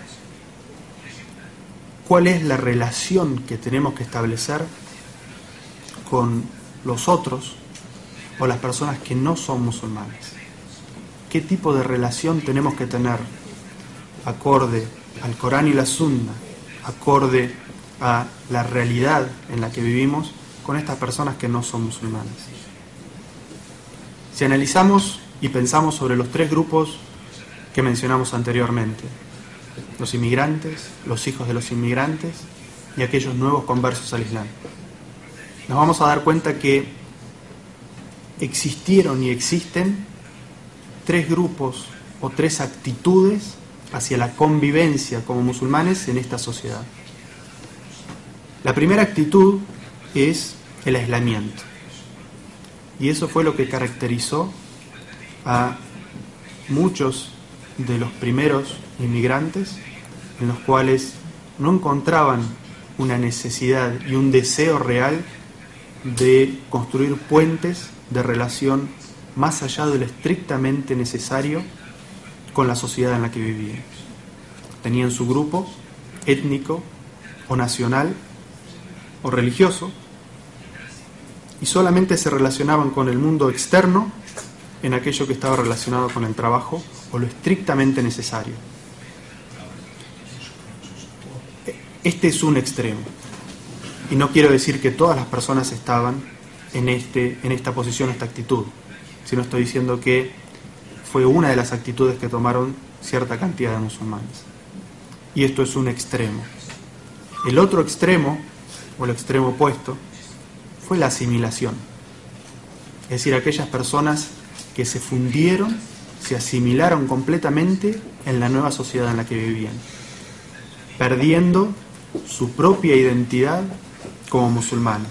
cuál es la relación que tenemos que establecer con los otros o las personas que no son musulmanes. ¿Qué tipo de relación tenemos que tener acorde al Corán y la Sunna, acorde a la realidad en la que vivimos con estas personas que no son musulmanes? Si analizamos y pensamos sobre los tres grupos que mencionamos anteriormente, los inmigrantes, los hijos de los inmigrantes y aquellos nuevos conversos al Islam, nos vamos a dar cuenta que existieron y existen tres grupos o tres actitudes hacia la convivencia como musulmanes en esta sociedad. La primera actitud es el aislamiento. Y eso fue lo que caracterizó a muchos de los primeros inmigrantes, en los cuales no encontraban una necesidad y un deseo real de construir puentes de relación más allá de lo estrictamente necesario con la sociedad en la que vivían. Tenían su grupo étnico o nacional o religioso y solamente se relacionaban con el mundo externo en aquello que estaba relacionado con el trabajo o lo estrictamente necesario. Este es un extremo. Y no quiero decir que todas las personas estaban en, este, en esta posición, esta actitud, sino estoy diciendo que fue una de las actitudes que tomaron cierta cantidad de musulmanes. Y esto es un extremo. El otro extremo, o el extremo opuesto, fue la asimilación. Es decir, aquellas personas que se fundieron, se asimilaron completamente en la nueva sociedad en la que vivían, perdiendo su propia identidad como musulmanes.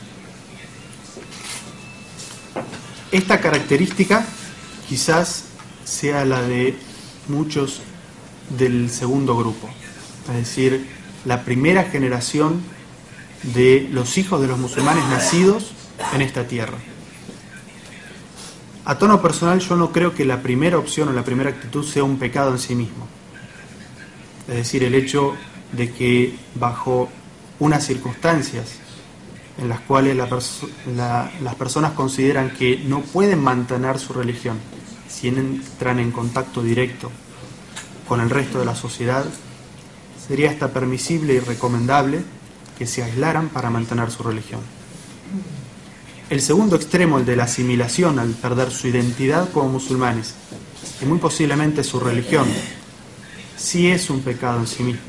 Esta característica quizás sea la de muchos del segundo grupo, es decir, la primera generación de los hijos de los musulmanes nacidos en esta tierra. A tono personal, yo no creo que la primera opción o la primera actitud sea un pecado en sí mismo. Es decir, el hecho de que bajo unas circunstancias en las cuales la perso- la, las personas consideran que no pueden mantener su religión si entran en contacto directo con el resto de la sociedad, sería hasta permisible y recomendable que se aislaran para mantener su religión. El segundo extremo, el de la asimilación, al perder su identidad como musulmanes y muy posiblemente su religión, sí es un pecado en sí mismo.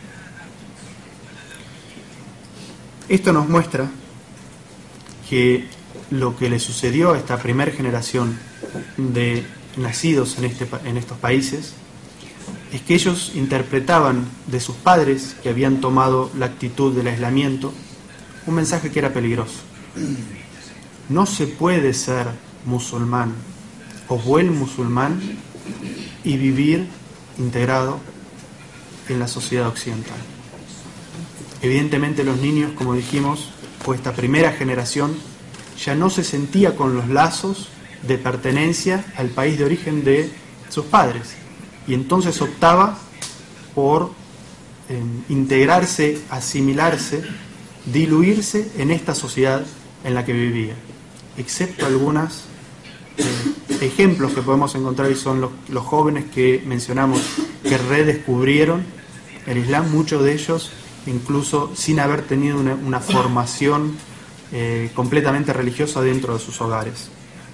Esto nos muestra que lo que le sucedió a esta primera generación de nacidos en, este, en estos países es que ellos interpretaban de sus padres, que habían tomado la actitud del aislamiento, un mensaje que era peligroso. No se puede ser musulmán o buen musulmán y vivir integrado en la sociedad occidental. Evidentemente los niños, como dijimos, o esta primera generación, ya no se sentía con los lazos de pertenencia al país de origen de sus padres, y entonces optaba por eh, integrarse, asimilarse, diluirse en esta sociedad en la que vivía. excepto algunos eh, ejemplos que podemos encontrar, y son los, los jóvenes que mencionamos que redescubrieron el Islam, muchos de ellos incluso sin haber tenido una, una formación eh, completamente religiosa dentro de sus hogares.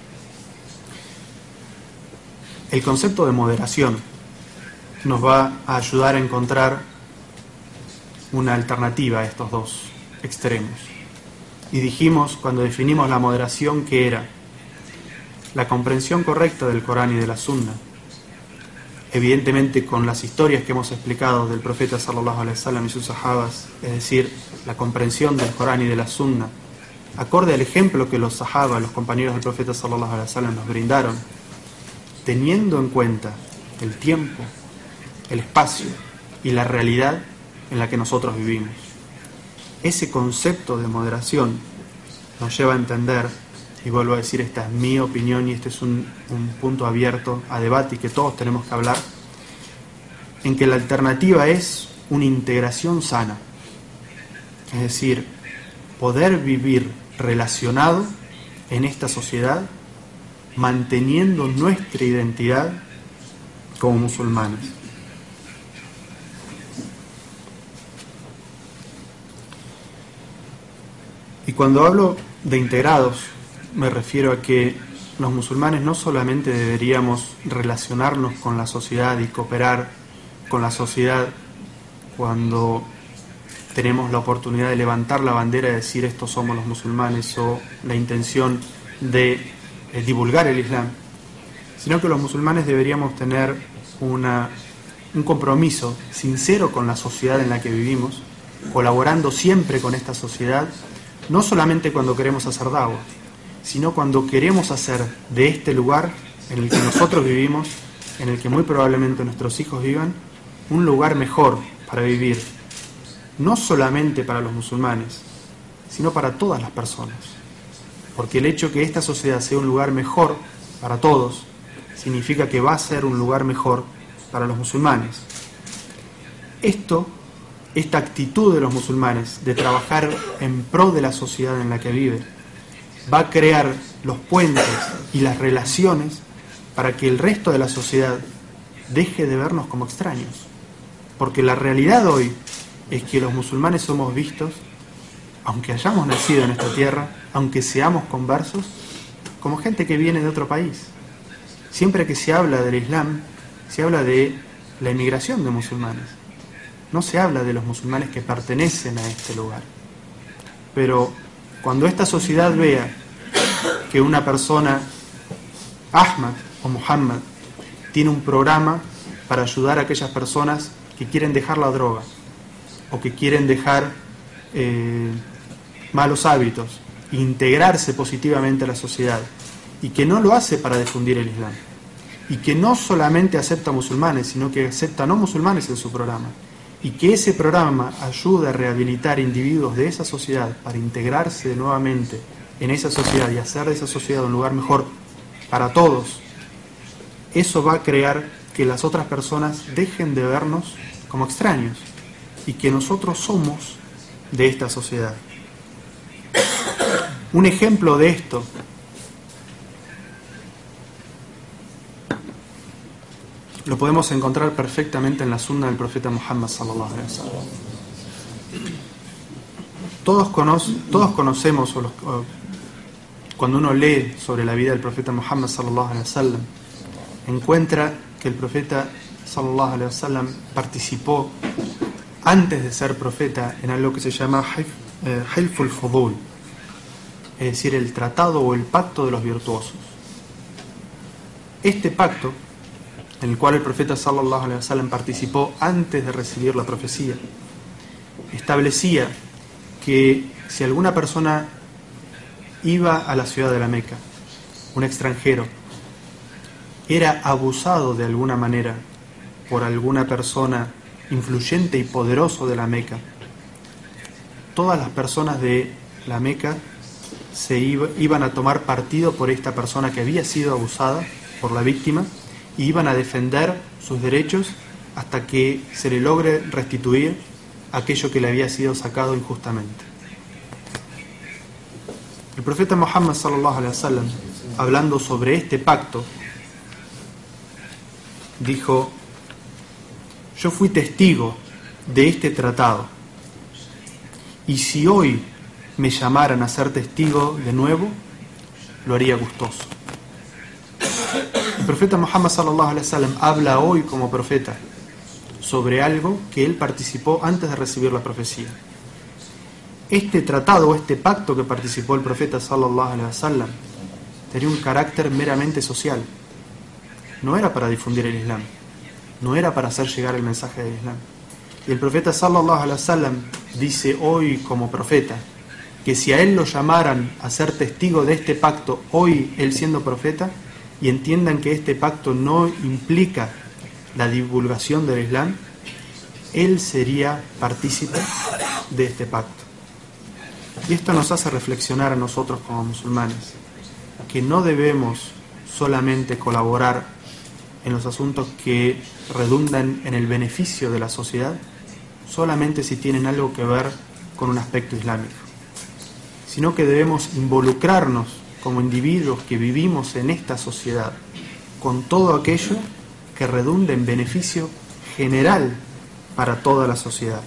El concepto de moderación nos va a ayudar a encontrar una alternativa a estos dos extremos. Y dijimos, cuando definimos la moderación, que era la comprensión correcta del Corán y de la Sunna, evidentemente con las historias que hemos explicado del profeta sallallahu alaihi wasallam y sus sahabas, es decir, la comprensión del Corán y de la Sunna, acorde al ejemplo que los sahabas, los compañeros del profeta sallallahu alaihi wasallam, nos brindaron, teniendo en cuenta el tiempo, el espacio y la realidad en la que nosotros vivimos. Ese concepto de moderación nos lleva a entender, y vuelvo a decir, esta es mi opinión y este es un, un punto abierto a debate y que todos tenemos que hablar, en que la alternativa es una integración sana, es decir, poder vivir relacionado en esta sociedad manteniendo nuestra identidad como musulmanes. Y cuando hablo de integrados, me refiero a que los musulmanes no solamente deberíamos relacionarnos con la sociedad y cooperar con la sociedad cuando tenemos la oportunidad de levantar la bandera y decir estos somos los musulmanes, o la intención de eh, divulgar el Islam, sino que los musulmanes deberíamos tener una, un compromiso sincero con la sociedad en la que vivimos, colaborando siempre con esta sociedad, no solamente cuando queremos hacer da'wah, sino cuando queremos hacer de este lugar en el que nosotros vivimos, en el que muy probablemente nuestros hijos vivan, un lugar mejor para vivir, no solamente para los musulmanes, sino para todas las personas. Porque el hecho que esta sociedad sea un lugar mejor para todos, significa que va a ser un lugar mejor para los musulmanes. Esto, esta actitud de los musulmanes de trabajar en pro de la sociedad en la que vive, va a crear los puentes y las relaciones para que el resto de la sociedad deje de vernos como extraños. Porque la realidad hoy es que los musulmanes somos vistos, aunque hayamos nacido en esta tierra, aunque seamos conversos, como gente que viene de otro país. Siempre que se habla del Islam, se habla de la inmigración de musulmanes. No se habla de los musulmanes que pertenecen a este lugar. Pero cuando esta sociedad vea que una persona, Ahmad o Muhammad, tiene un programa para ayudar a aquellas personas que quieren dejar la droga o que quieren dejar eh, malos hábitos, integrarse positivamente a la sociedad, y que no lo hace para difundir el Islam, y que no solamente acepta musulmanes, sino que acepta no musulmanes en su programa, y que ese programa ayuda a rehabilitar individuos de esa sociedad para integrarse nuevamente en esa sociedad y hacer de esa sociedad un lugar mejor para todos, eso va a crear que las otras personas dejen de vernos como extraños y que nosotros somos de esta sociedad. Un ejemplo de esto lo podemos encontrar perfectamente en la sunna del profeta Muhammad sallallahu alaihi wasallam. Todos, conoce, todos conocemos, o los, o, cuando uno lee sobre la vida del profeta Muhammad sallallahu alaihi wasallam, encuentra que el profeta sallallahu alaihi wasallam participó antes de ser profeta en algo que se llama Hilful Fudul, es decir, el tratado o el pacto de los virtuosos. Este pacto, en el cual el profeta sallallahu alaihi wasallam participó antes de recibir la profecía, establecía que si alguna persona iba a la ciudad de la Meca, un extranjero, era abusado de alguna manera por alguna persona influyente y poderoso de la Meca, todas las personas de la Meca se iba, iban a tomar partido por esta persona que había sido abusada por la víctima, y iban a defender sus derechos hasta que se le logre restituir aquello que le había sido sacado injustamente. El profeta Muhammad sallallahu alaihi wasallam, hablando sobre este pacto, dijo: yo fui testigo de este tratado, y si hoy me llamaran a ser testigo de nuevo, lo haría gustoso. El profeta Muhammad sallallahu alaihi wasallam habla hoy como profeta sobre algo que él participó antes de recibir la profecía. Este tratado o este pacto que participó el profeta sallallahu alaihi wasallam tenía un carácter meramente social. No era para difundir el Islam, no era para hacer llegar el mensaje del Islam. Y el profeta sallallahu alaihi wasallam dice hoy como profeta que si a él lo llamaran a ser testigo de este pacto, hoy él siendo profeta, y entiendan que este pacto no implica la divulgación del Islam, él sería partícipe de este pacto. Y esto nos hace reflexionar a nosotros como musulmanes, que no debemos solamente colaborar en los asuntos que redundan en el beneficio de la sociedad, solamente si tienen algo que ver con un aspecto islámico, sino que debemos involucrarnos como individuos que vivimos en esta sociedad con todo aquello que redunde en beneficio general para toda la sociedad.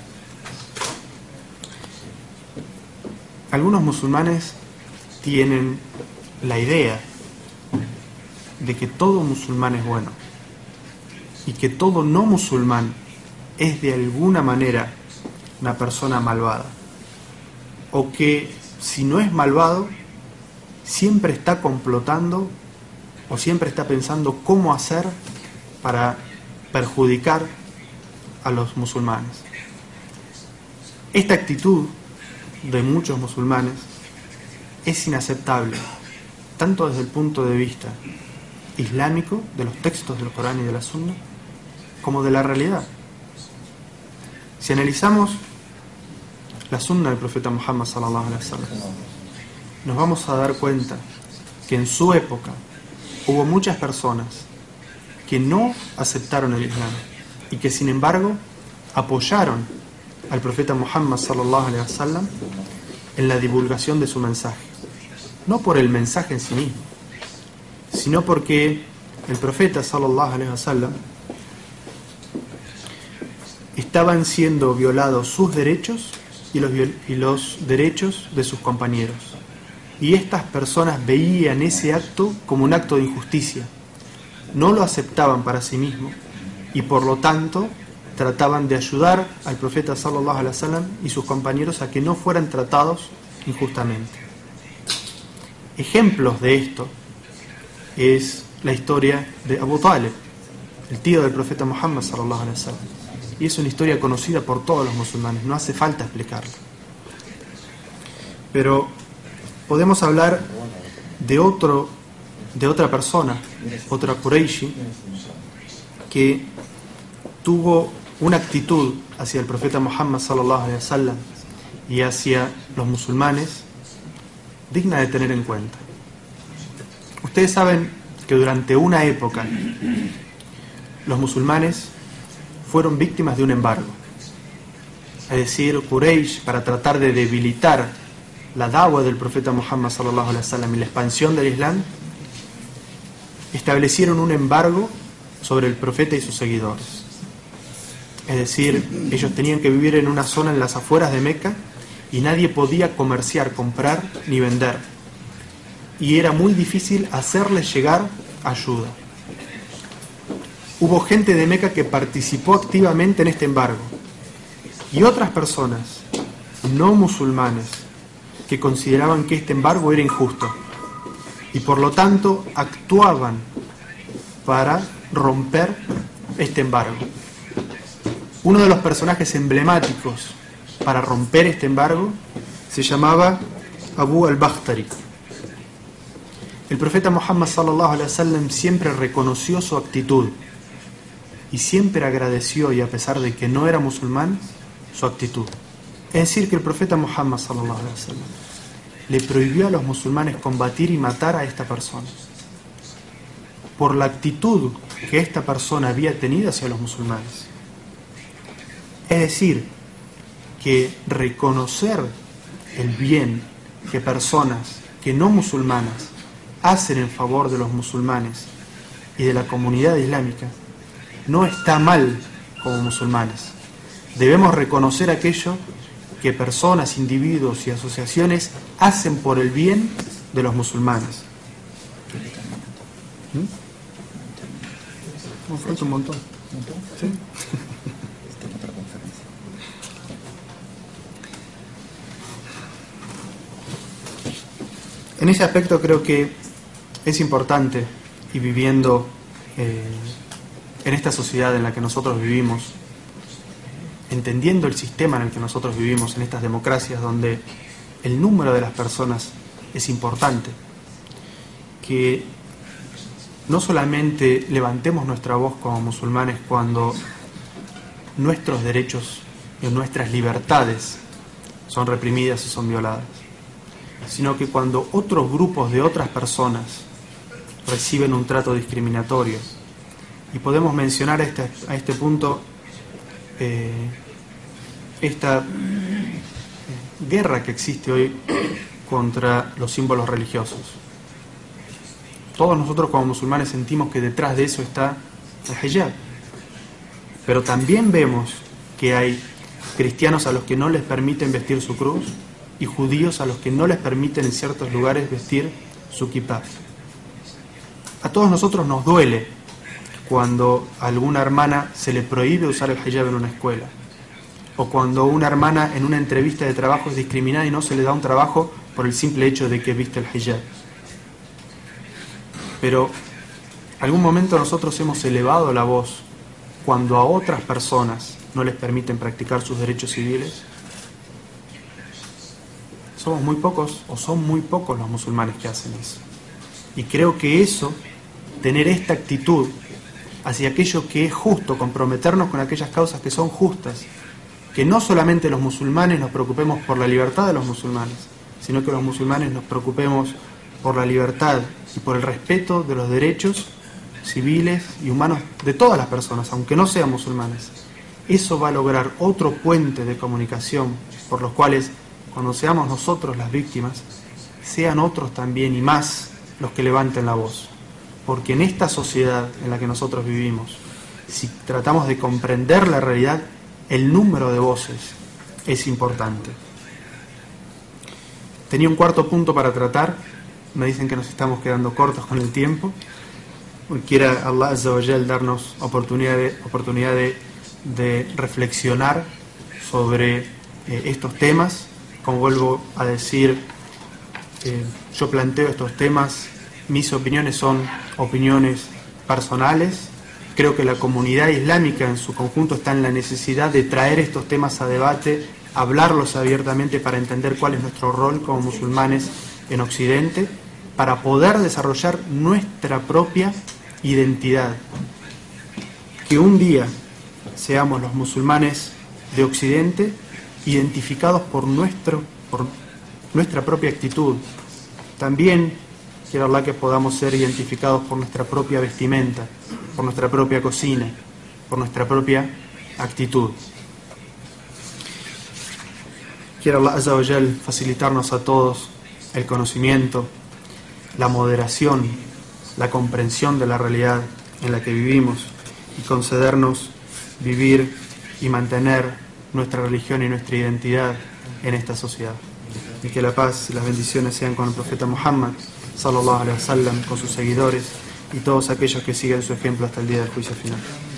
Algunos musulmanes tienen la idea de que todo musulmán es bueno y que todo no musulmán es de alguna manera una persona malvada, o que si no es malvado siempre está complotando o siempre está pensando cómo hacer para perjudicar a los musulmanes. Esta actitud de muchos musulmanes es inaceptable, tanto desde el punto de vista islámico, de los textos del Corán y de la Sunna, como de la realidad. Si analizamos la Sunna del profeta Muhammad sallallahu alaihi wasallam, nos vamos a dar cuenta que en su época hubo muchas personas que no aceptaron el Islam y que sin embargo apoyaron al profeta Muhammad sallallahu alaihi wasallam en la divulgación de su mensaje, no por el mensaje en sí mismo, sino porque el profeta sallallahu alaihi wasallam estaban siendo violados sus derechos y los, y los derechos de sus compañeros, y estas personas veían ese acto como un acto de injusticia, no lo aceptaban para sí mismos y por lo tanto trataban de ayudar al profeta sallallahu alaihi wasallam y sus compañeros a que no fueran tratados injustamente. Ejemplos de esto es la historia de Abu Talib, el tío del profeta Muhammad sallallahu alaihi wasallam, y es una historia conocida por todos los musulmanes, no hace falta explicarla. Pero podemos hablar de otro, de otra persona, otra Qurayshi, que tuvo una actitud hacia el profeta Muhammad sallallahu alaihi wasallam y hacia los musulmanes digna de tener en cuenta. Ustedes saben que durante una época los musulmanes fueron víctimas de un embargo. Es decir, Quraysh, para tratar de debilitar la da'wa del profeta Muhammad sallallahu alaihi wasallam y la expansión del Islam, establecieron un embargo sobre el profeta y sus seguidores. Es decir, ellos tenían que vivir en una zona en las afueras de Meca y nadie podía comerciar, comprar ni vender. Y era muy difícil hacerles llegar ayuda. Hubo gente de Meca que participó activamente en este embargo y otras personas no musulmanes que consideraban que este embargo era injusto y por lo tanto actuaban para romper este embargo. Uno de los personajes emblemáticos para romper este embargo se llamaba Abu al-Bakhtari. El profeta Muhammad sallallahu alaihi wasallam siempre reconoció su actitud y siempre agradeció, y a pesar de que no era musulmán, su actitud. Es decir, que el profeta Muhammad sallallahu alaihi wasallam le prohibió a los musulmanes combatir y matar a esta persona por la actitud que esta persona había tenido hacia los musulmanes. Es decir, que reconocer el bien que personas que no musulmanas hacen en favor de los musulmanes y de la comunidad islámica, no está mal como musulmanes. Debemos reconocer aquello que personas, individuos y asociaciones hacen por el bien de los musulmanes. ¿Mm? Me falta un montón. ¿Sí? En ese aspecto creo que es importante, y viviendo eh, en esta sociedad en la que nosotros vivimos, entendiendo el sistema en el que nosotros vivimos, en estas democracias donde el número de las personas es importante, que no solamente levantemos nuestra voz como musulmanes cuando nuestros derechos y nuestras libertades son reprimidas y son violadas, sino que cuando otros grupos de otras personas reciben un trato discriminatorio. Y podemos mencionar a este, a este punto eh, esta guerra que existe hoy contra los símbolos religiosos. Todos nosotros como musulmanes sentimos que detrás de eso está el hijab, pero también vemos que hay cristianos a los que no les permiten vestir su cruz y judíos a los que no les permiten en ciertos lugares vestir su kipá. A todos nosotros nos duele cuando a alguna hermana se le prohíbe usar el hijab en una escuela, o cuando una hermana en una entrevista de trabajo es discriminada y no se le da un trabajo por el simple hecho de que viste el hijab. Pero algún momento nosotros hemos elevado la voz cuando a otras personas no les permiten practicar sus derechos civiles. Somos muy pocos, o son muy pocos los musulmanes que hacen eso. Y creo que eso, tener esta actitud hacia aquello que es justo, comprometernos con aquellas causas que son justas, que no solamente los musulmanes nos preocupemos por la libertad de los musulmanes, sino que los musulmanes nos preocupemos por la libertad y por el respeto de los derechos civiles y humanos de todas las personas, aunque no sean musulmanes. Eso va a lograr otro puente de comunicación por los cuales, cuando seamos nosotros las víctimas, sean otros también y más los que levanten la voz. Porque en esta sociedad en la que nosotros vivimos, si tratamos de comprender la realidad, el número de voces es importante. Tenía un cuarto punto para tratar, me dicen que nos estamos quedando cortos con el tiempo. Quiera Allah Azza wa Jal darnos oportunidad de, oportunidad de, de reflexionar sobre eh, estos temas. Como vuelvo a decir, eh, yo planteo estos temas, mis opiniones son opiniones personales. Creo que la comunidad islámica en su conjunto está en la necesidad de traer estos temas a debate, hablarlos abiertamente para entender cuál es nuestro rol como musulmanes en Occidente, para poder desarrollar nuestra propia identidad. Que un día seamos los musulmanes de Occidente identificados por, nuestro, por nuestra propia actitud. También quiero Allah que podamos ser identificados por nuestra propia vestimenta, por nuestra propia cocina, por nuestra propia actitud. Quiero Allah Azza wa Jal facilitarnos a todos el conocimiento, la moderación, la comprensión de la realidad en la que vivimos y concedernos vivir y mantener nuestra religión y nuestra identidad en esta sociedad. Y que la paz y las bendiciones sean con el profeta Muhammad sallallahu alaihi wasallam, con sus seguidores y todos aquellos que siguen su ejemplo hasta el día del juicio final.